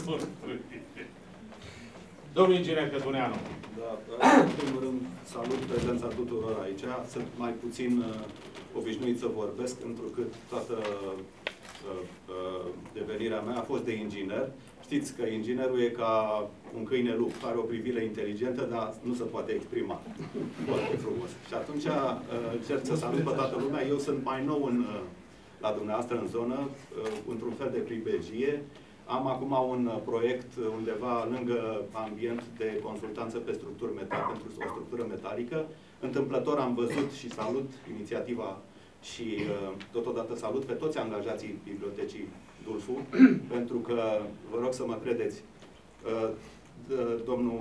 Domnul inginer Cătuneanu. Da, în primul rând, salut prezența tuturor aici. Sunt mai puțin uh, obișnuit să vorbesc, pentru că toată uh, uh, devenirea mea a fost de inginer. Știți că inginerul e ca un câine lup, are o privire inteligentă, dar nu se poate exprima foarte frumos. Și atunci uh, încerc să salut pe toată lumea. Eu sunt mai nou în, uh, la dumneavoastră în zonă, uh, într-un fel de pribegie. Am acum un proiect undeva lângă ambient de consultanță pe structuri metalice, pentru o structură metalică. Întâmplător am văzut și salut inițiativa și totodată salut pe toți angajații Bibliotecii Dulfu, pentru că, vă rog să mă credeți, domnul,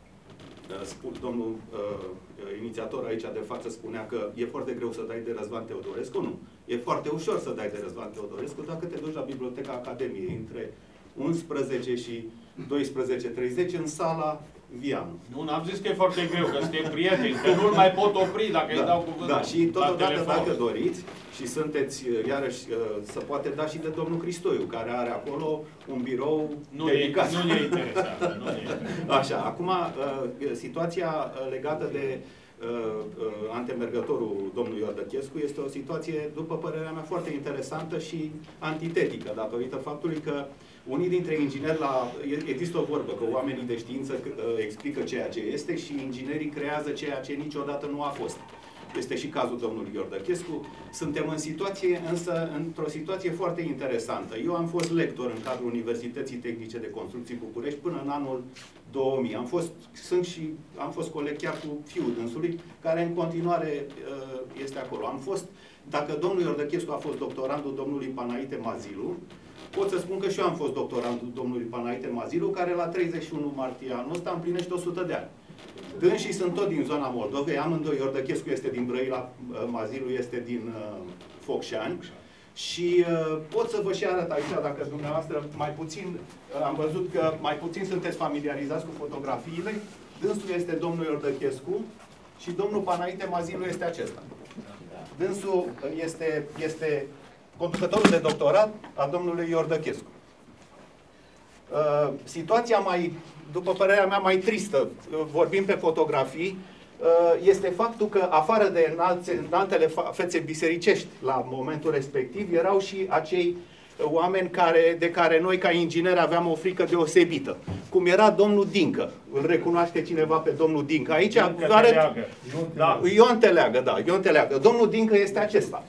domnul inițiator aici de față spunea că e foarte greu să dai de Răzvan Teodorescu. Nu. E foarte ușor să dai de Răzvan Teodorescu dacă te duci la Biblioteca Academiei între unsprezece și douăsprezece treizeci în sala Vianu. Nu, n-am zis că e foarte greu, că suntem prieteni, că nu-l mai pot opri dacă da, îi dau cuvântul. Da, și totodată dacă doriți și sunteți, iarăși, să poate da și de domnul Cristoiu, care are acolo un birou nu dedicat. E, nu ne interesează. Nu ne interesează. Așa, acum, situația legată de antemergătorul domnului Iordăchescu este o situație, după părerea mea, foarte interesantă și antitetică, datorită faptului că unii dintre ingineri, la, există o vorbă că oamenii de știință explică ceea ce este și inginerii creează ceea ce niciodată nu a fost. Este și cazul domnului Iordăchescu. Suntem în situație, însă, într-o situație foarte interesantă. Eu am fost lector în cadrul Universității Tehnice de Construcții București până în anul două mii. Am fost, sunt și, am fost coleg chiar cu fiul dânsului, care în continuare este acolo. Am fost, dacă domnul Iordăchescu a fost doctorandul domnului Panaite Mazilu, pot să spun că și eu am fost doctorandul domnului Panaite Mazilu, care la treizeci și unu martie anul ăsta împlinește o sută de ani. Dânsii sunt tot din zona Moldovei, amândoi, Iordăchescu este din Brăila, Mazilu este din uh, Focșani. Și uh, pot să vă și arăt aici, dacă dumneavoastră mai puțin, uh, am văzut că mai puțin sunteți familiarizați cu fotografiile. Dânsul este domnul Iordăchescu și domnul Panaite Mazilu este acesta. Dânsul este, este conducătorul de doctorat a domnului Iordăchescu. Uh, situația mai, după părerea mea, mai tristă, uh, vorbim pe fotografii, uh, este faptul că, afară de înalte, înaltele fețe bisericești la momentul respectiv, erau și acei oameni care, de care noi ca ingineri aveam o frică deosebită. Cum era domnul Dincă. Îl recunoaște cineva pe domnul Dincă aici? Ion Teleagă. Da, Ion Teleagă, da, Ion Teleagă. Domnul Dincă este acesta.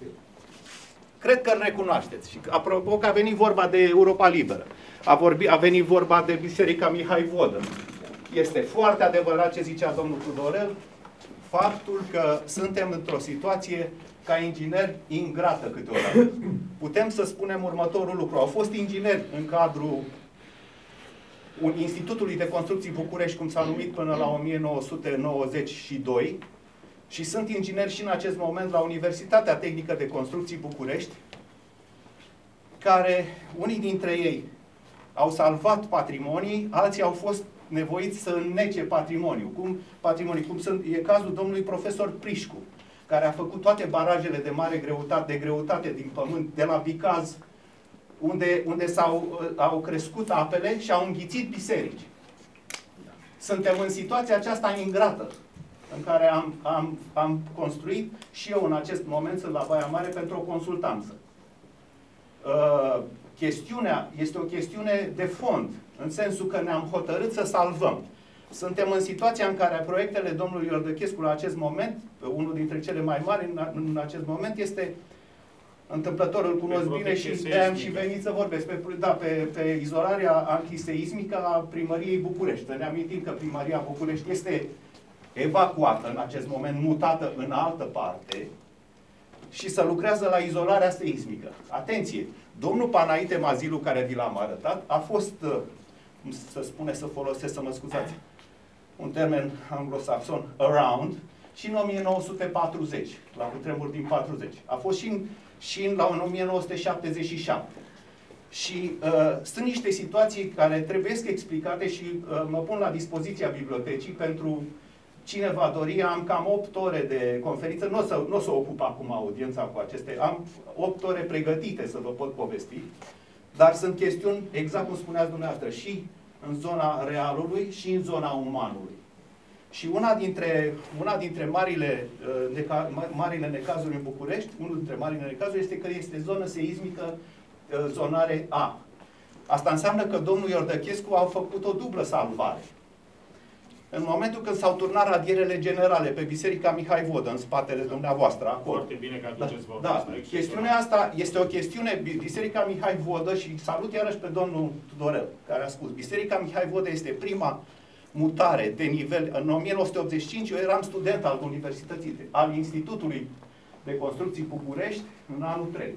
Cred că îl recunoașteți. Și apropo că a venit vorba de Europa Liberă, a, vorbi, a venit vorba de Biserica Mihai Vodă. Este foarte adevărat ce zicea domnul Tudorel, faptul că suntem într-o situație ca ingineri ingrată câteodată. Putem să spunem următorul lucru. Au fost ingineri în cadrul Institutului de Construcții București, cum s-a numit până la o mie nouă sute nouăzeci și doi, și sunt ingineri și în acest moment la Universitatea Tehnică de Construcții București, care, unii dintre ei, au salvat patrimonii, alții au fost nevoiți să înnece patrimoniu. Cum patrimoniu? Cum sunt, e cazul domnului profesor Prișcu, care a făcut toate barajele de mare greutate, de greutate din pământ, de la Bicaz, unde, unde s-au au crescut apele și au înghițit biserici. Suntem în situația aceasta ingrată, în care am, am, am construit și eu în acest moment, sunt la Baia Mare, pentru o consultanță. Uh, chestiunea este o chestiune de fond, în sensul că ne-am hotărât să salvăm. Suntem în situația în care proiectele domnului Iordăchescu la acest moment, unul dintre cele mai mari în, în acest moment, este întâmplător, îl cunosc bine și de-am și venit să vorbesc pe, da, pe, pe izolarea antiseismică a Primăriei București. Să ne amintim că Primăria București este evacuată în acest moment, mutată în altă parte și să lucrează la izolarea seismică. Atenție! Domnul Panaite Mazilu, care vi l-am arătat, a fost, cum să spune, să folosesc, să mă scuzați, un termen anglosaxon, around, și în o mie nouă sute patruzeci, la cutremur din patruzeci. A fost și în, și în, la o mie nouă sute șaptezeci și șapte. Și uh, sunt niște situații care trebuie explicate și uh, mă pun la dispoziția bibliotecii pentru cine va dori. Am cam opt ore de conferință, nu o să, nu o să ocup acum audiența cu aceste, am opt ore pregătite să vă pot povesti, dar sunt chestiuni, exact cum spuneați dumneavoastră, și în zona realului și în zona umanului. Și una dintre, una dintre marile, uh, neca, marile necazuri în București, unul dintre marile necazuri este că este zonă seismică, uh, zonare A. Asta înseamnă că domnul Iordăchescu a făcut o dublă salvare. În momentul când s-au turnat radierele generale pe Biserica Mihai Vodă, în spatele dumneavoastră, acolo. Foarte bine că aduceți vorba da, asta. Da, chestiunea asta este o chestiune, Biserica Mihai Vodă, și salut iarăși pe domnul Tudorel, care a spus, Biserica Mihai Vodă este prima mutare de nivel. În o mie nouă sute optzeci și cinci eu eram student al Universității, al Institutului de Construcții București, în anul trei.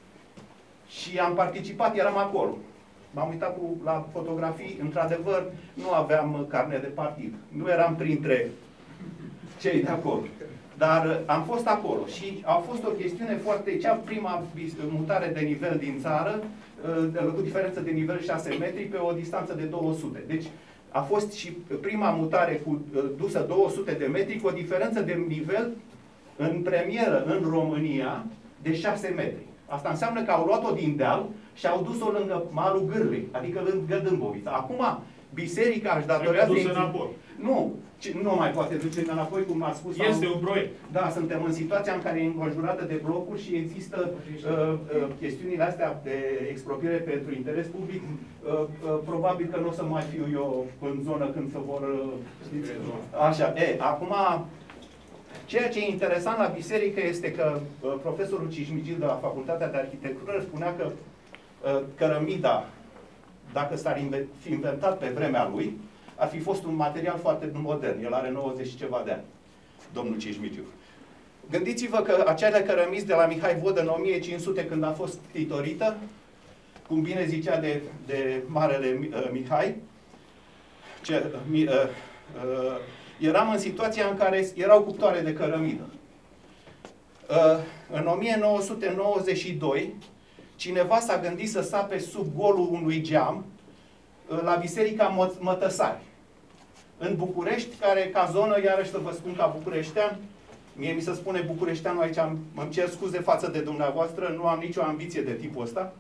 Și am participat, eram acolo. M-am uitat cu, la fotografii, într-adevăr, nu aveam carnet de partid. Nu eram printre cei de acolo. Dar am fost acolo și a fost o chestiune foarte, cea prima mutare de nivel din țară, cu diferență de nivel șase metri, pe o distanță de două sute. Deci a fost și prima mutare cu, dusă două sute de metri, cu o diferență de nivel în premieră în România de șase metri. Asta înseamnă că au luat-o din deal și au dus-o lângă malul Gârlei, adică lângă Dâmbovița. Acum, biserica își datorează... înapoi. Nu, nu mai poate duce înapoi, cum a spus. Este am... un proiect. Da, suntem în situația în care e înconjurată de blocuri și există uh, uh, chestiunile astea de expropriere pentru interes public. Uh, uh, probabil că nu o să mai fiu eu în zonă când se vor... Uh, așa, e, acum... Ceea ce e interesant la biserică este că uh, profesorul Cismigil de la Facultatea de Arhitectură spunea că uh, cărămida, dacă s-ar fi inventat pe vremea lui, ar fi fost un material foarte modern. El are nouăzeci și ceva de ani, domnul Cismigiu. Gândiți-vă că acele cărămizi de la Mihai Vodă în o mie cinci sute, când a fost titorită, cum bine zicea de, de marele uh, Mihai, ce, uh, uh, uh, eram în situația în care erau cuptoare de cărămidă. În o mie nouă sute nouăzeci și doi, cineva s-a gândit să sape sub golul unui geam la Biserica Mătăsari, în București, care ca zonă, iarăși să vă spun ca bucureștean, mie mi se spune bucureșteanul aici, îmi cer scuze față de dumneavoastră, nu am nicio ambiție de tipul ăsta.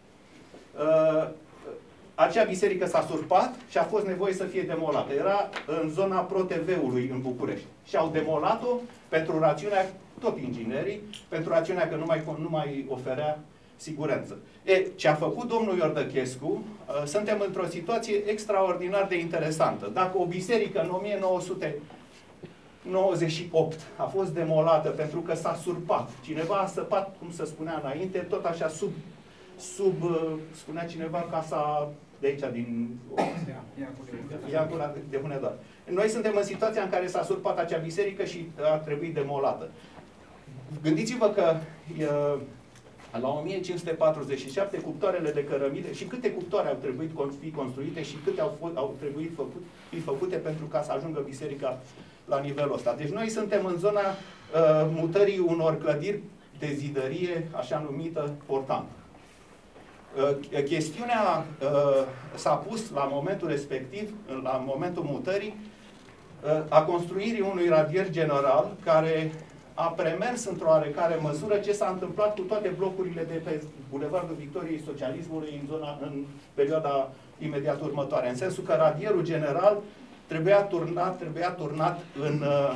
Acea biserică s-a surpat și a fost nevoie să fie demolată. Era în zona Pro T V-ului în București. Și au demolat-o pentru rațiunea, tot inginerii, pentru rațiunea că nu mai, nu mai oferea siguranță. E, ce a făcut domnul Iordăchescu, suntem într-o situație extraordinar de interesantă. Dacă o biserică în o mie nouă sute nouăzeci și opt a fost demolată pentru că s-a surpat, cineva a săpat, cum se spunea înainte, tot așa sub, sub spunea cineva, casa de aici, din Iancura de Hunedoara. Noi suntem în situația în care s-a surpat acea biserică și a trebuit demolată. Gândiți-vă că la o mie cinci sute patruzeci și șapte cuptoarele de cărămide și câte cuptoare au trebuit fi construite și câte au, fost, au trebuit făcut, fi făcute pentru ca să ajungă biserica la nivelul ăsta. Deci noi suntem în zona uh, mutării unor clădiri de zidărie, așa numită, portantă. Uh, chestiunea uh, s-a pus la momentul respectiv, la momentul mutării, uh, a construirii unui radier general care a premers într-o oarecare măsură ce s-a întâmplat cu toate blocurile de pe Bulevardul Victoriei Socialismului în, zona, în perioada imediat următoare. În sensul că radierul general trebuia turnat, trebuia turnat în uh,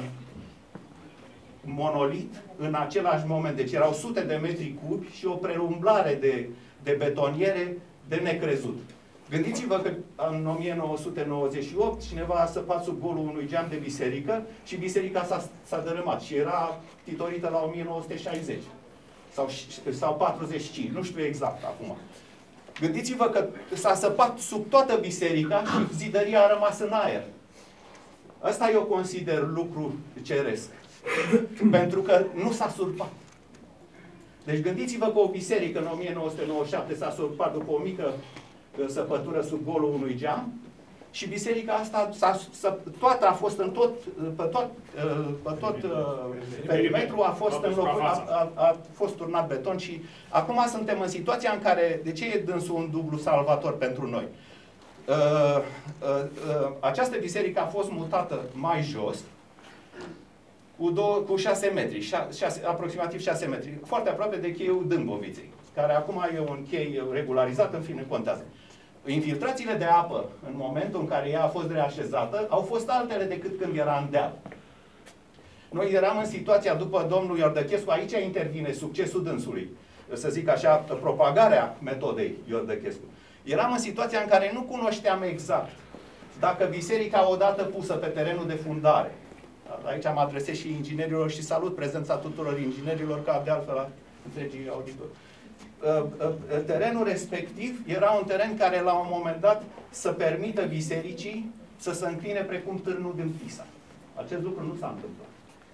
monolit în același moment. Deci erau sute de metri cubi și o prelumblare de, de betoniere de necrezut. Gândiți-vă că în o mie nouă sute nouăzeci și opt cineva a săpat sub golul unui geam de biserică și biserica s-a dărâmat și era titorită la o mie nouă sute șaizeci sau, sau patruzeci și cinci, nu știu exact acum. Gândiți-vă că s-a săpat sub toată biserica și zidăria a rămas în aer. Asta eu consider lucru ceresc. Pentru că nu s-a surpat. Deci gândiți-vă că o biserică în o mie nouă sute nouăzeci și șapte s-a surpat după o mică săpătură sub golul unui geam și biserica asta, s-a, toată a fost în tot, pe tot, pe tot perimetru a fost, înlocuit, a, a, a fost turnat beton și acum suntem în situația în care, de ce e dânsul un dublu salvator pentru noi? Uh, uh, uh, această biserică a fost mutată mai jos cu, două, cu șase metri, șase, aproximativ șase metri, foarte aproape de cheiul Dâmboviței, care acum e un chei regularizat, în fine, contează. Infiltrațiile de apă, în momentul în care ea a fost reașezată, au fost altele decât când era în deal. Noi eram în situația, după domnul Iordăchescu, aici intervine succesul dânsului, să zic așa, propagarea metodei Iordăchescu. Eram în situația în care nu cunoșteam exact dacă biserica odată pusă pe terenul de fundare, aici am adresat și inginerilor și salut prezența tuturor inginerilor, ca de altfel la întregii auditori. Terenul respectiv era un teren care la un moment dat să permită bisericii să se încline precum târnul din Pisa. Acest lucru nu s-a întâmplat.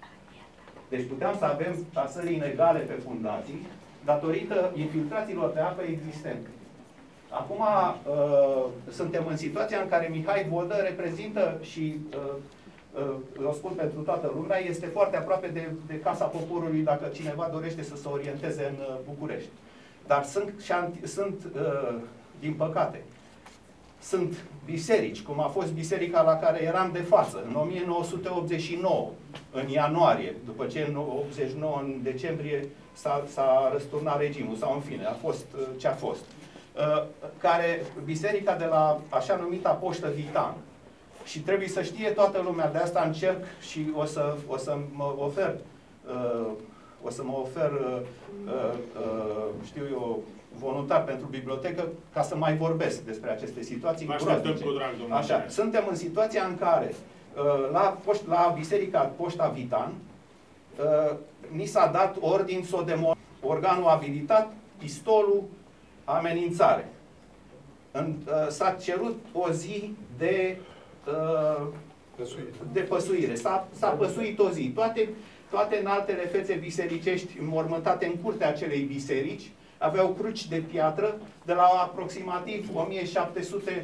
Deci puteam să avem tasări inegale pe fundații datorită infiltrațiilor de apă existente. Acum uh, suntem în situația în care Mihai Vodă reprezintă și uh, uh, o spun pentru toată lumea, este foarte aproape de, de Casa Poporului dacă cineva dorește să se orienteze în uh, București. Dar sunt, sunt uh, din păcate, sunt biserici, cum a fost biserica la care eram de față, în o mie nouă sute optzeci și nouă, în ianuarie, după ce în optzeci și nouă, în decembrie, s-a răsturnat regimul, sau în fine, a fost uh, ce a fost. Uh, care, biserica de la așa numita Poștă Vitan. Și trebuie să știe toată lumea, de asta încerc și o să, o să mă ofer uh, o să mă ofer, uh, uh, știu eu, voluntar pentru bibliotecă, ca să mai vorbesc despre aceste situații. Vă așteptăm cu drag, domnule. Așa, suntem în situația în care uh, la, poș la biserica Poșta Vitan uh, ni s-a dat ordin să o demolăm. Organul abilitat, pistolul, amenințare. Uh, s-a cerut o zi de, uh, de păsuire. S-a păsuit o zi. Toate Toate înaltele fețe bisericești înmormântate în curtea acelei biserici aveau cruci de piatră de la aproximativ o mie șapte sute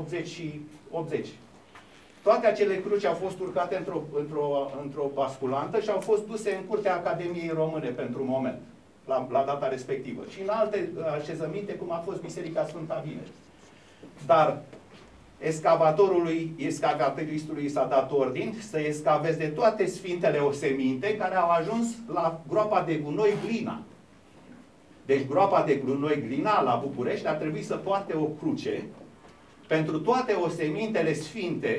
optzeci. Toate acele cruci au fost urcate într-o într-o, într-o basculantă și au fost duse în curtea Academiei Române pentru un moment, la, la data respectivă. Și în alte așezăminte, cum a fost Biserica Sfânta Vineri. Dar excavatorului, excavatoristului s-a dat ordin să escaveze toate sfintele oseminte care au ajuns la groapa de gunoi Glina. Deci groapa de gunoi Glina la București ar trebui să poarte o cruce pentru toate osemintele sfinte.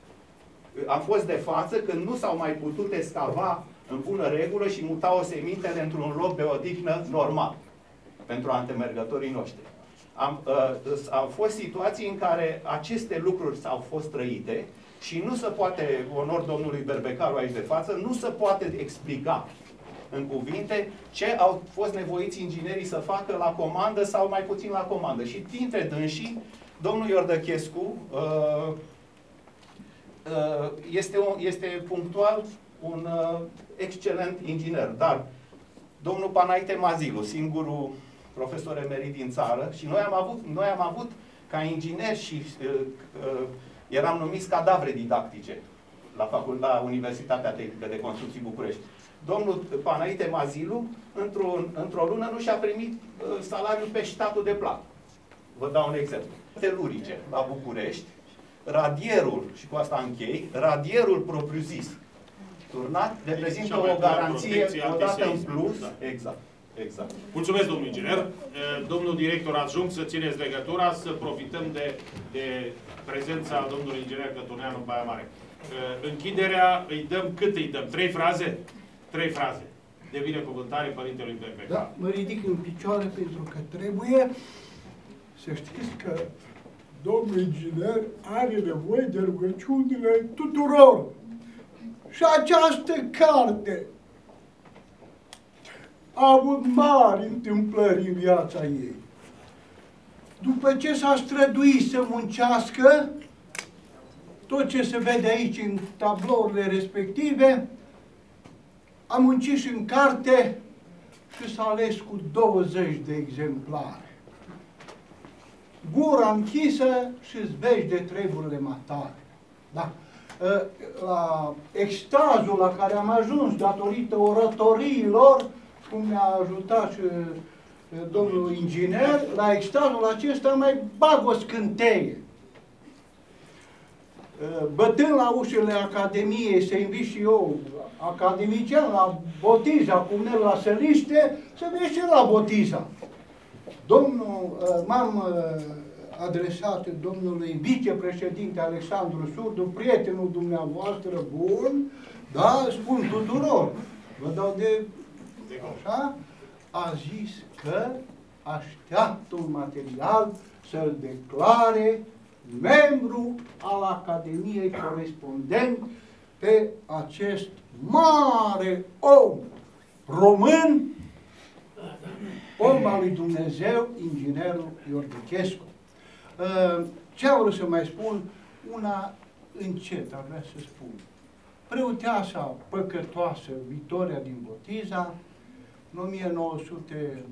Am fost de față când nu s-au mai putut escava în bună regulă și muta osemintele într-un loc de odihnă normal. pentru antemergătorii noștri. Am, uh, au fost situații în care aceste lucruri au fost trăite și nu se poate, onor domnului Berbecaru aici de față, nu se poate explica în cuvinte ce au fost nevoiți inginerii să facă la comandă sau mai puțin la comandă. Și dintre dânsii, domnul Iordăchescu uh, uh, este, un, este punctual un uh, excelent inginer, dar domnul Panaite Mazilu, singurul profesor emerit din țară, și noi am avut, noi am avut ca ingineri și uh, uh, eram numiți cadavre didactice la, facul, la Universitatea Tehnică de Construcții București. Domnul Panaite Mazilu, într-o într-o lună, nu și-a primit uh, salariul pe statul de plată. Vă dau un exemplu. Telurice la București, radierul, și cu asta închei, radierul propriu-zis turnat reprezintă o garanție odată în plus. Da. Exact. Exact. Mulțumesc, domnul inginer. Domnul director adjunct, să țineți legătura, să profităm de, de prezența domnului inginer Cătuneanu în Baia Mare. Închiderea îi dăm, cât îi dăm? Trei fraze? Trei fraze. De binecuvântare Părintelui Berbecaru. Da, mă ridic în picioare pentru că trebuie să știți că domnul inginer are nevoie de rugăciunile tuturor. Și această carte a avut mari întâmplări în viața ei. După ce s-a străduit să muncească, tot ce se vede aici în tablourile respective, a muncit și în carte și s-a ales cu douăzeci de exemplare. Gura închisă și îți vezi de treburile matale. Da. La extazul la care am ajuns datorită orătoriilor, cum ne-a ajutat și domnul inginer, la extazul acesta mai bag o scânteie. Bătând la ușile Academiei, să invit și eu academician la Botiza, cum ne la Săliște, să merg și la Botiza. Domnul, m-am adresat domnului vicepreședinte Alexandru Surdu, prietenul dumneavoastră bun, da, spun tuturor, vă dau de așa, a zis că așteaptă un material să-l declare membru al Academiei corespondent pe acest mare om român, om al lui Dumnezeu, inginerul Iordăchescu. Ce am vrut să mai spun? Una încet, ar vrea să spun. Preoteasa păcătoasă Victoria din Botiza, în o mie nouă sute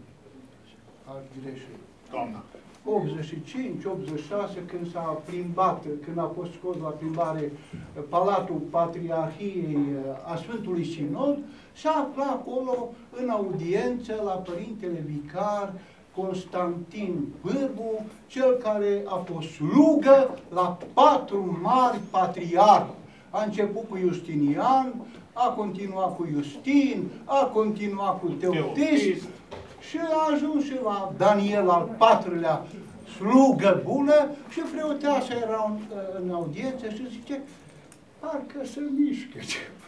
optzeci și cinci optzeci și șase, când s-a plimbat, când a fost scos la plimbare Palatul Patriarhiei a Sfântului Sinod, s-a aflat acolo în audiență la Părintele Vicar Constantin Bârbu, cel care a fost slugă la patru mari patriarhi. A început cu Justinian, a continuat cu Justin, a continuat cu Teotis și a ajuns și la Daniel al patrulea, slugă bună, și preoteasa era în, în audiență și zice, parcă se mișcă ceva.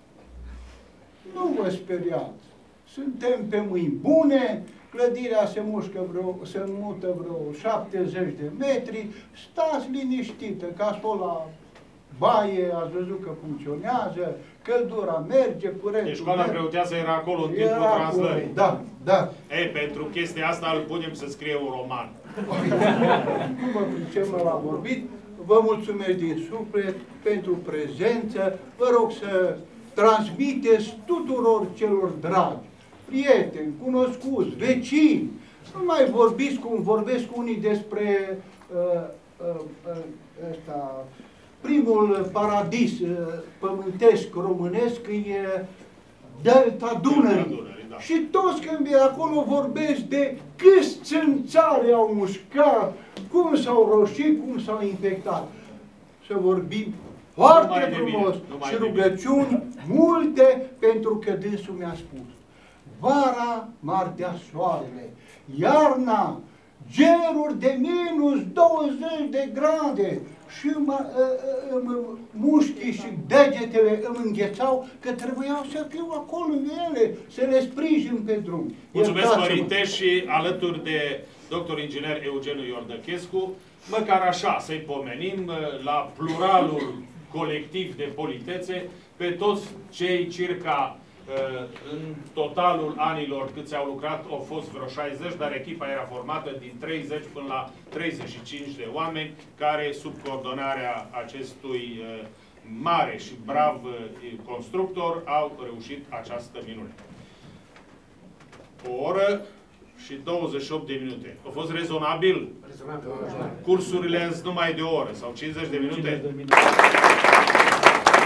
Nu vă speriați, suntem pe mâini bune, clădirea se mușcă vreo, se mută vreo șaptezeci de metri, stați liniștită, că acolo la baie ați văzut că funcționează, căldura merge, curentul Deci școala preoteasă era acolo în timpul era translării. Da, da. Ei, pentru chestia asta îl punem să scrie un roman. Nu mă pricem la vorbit, vă mulțumesc din suflet pentru prezență, vă rog să transmiteți tuturor celor dragi, prieteni, cunoscuți, vecini, nu mai vorbiți cum vorbesc unii despre uh, uh, uh, ăsta, primul paradis uh, pământesc românesc, e Delta Dunării. Da. Și toți când vii acolo vorbesc de câți țânțari au mușcat, cum s-au roșit, cum s-au infectat. Să vorbim foarte frumos și rugăciuni multe, pentru că dânsul mi-a spus. Vara m-ardea soarele, iarna geruri de minus douăzeci de grade și mă, mă, mușchii și degetele îmi înghețau că trebuiau să fiu acolo în ele, să le sprijin pe drum. Mulțumesc, părinte, și alături de doctor inginer Eugeniu Iordăchescu, măcar așa să-i pomenim la pluralul colectiv de politețe pe toți cei circa în totalul anilor câți au lucrat, au fost vreo șaizeci, dar echipa era formată din treizeci până la treizeci și cinci de oameni care, sub coordonarea acestui mare și brav constructor, au reușit această minune. O oră și douăzeci și opt de minute. A fost rezonabil? Rezonabil. Cursurile sunt numai de o oră sau cincizeci de minute?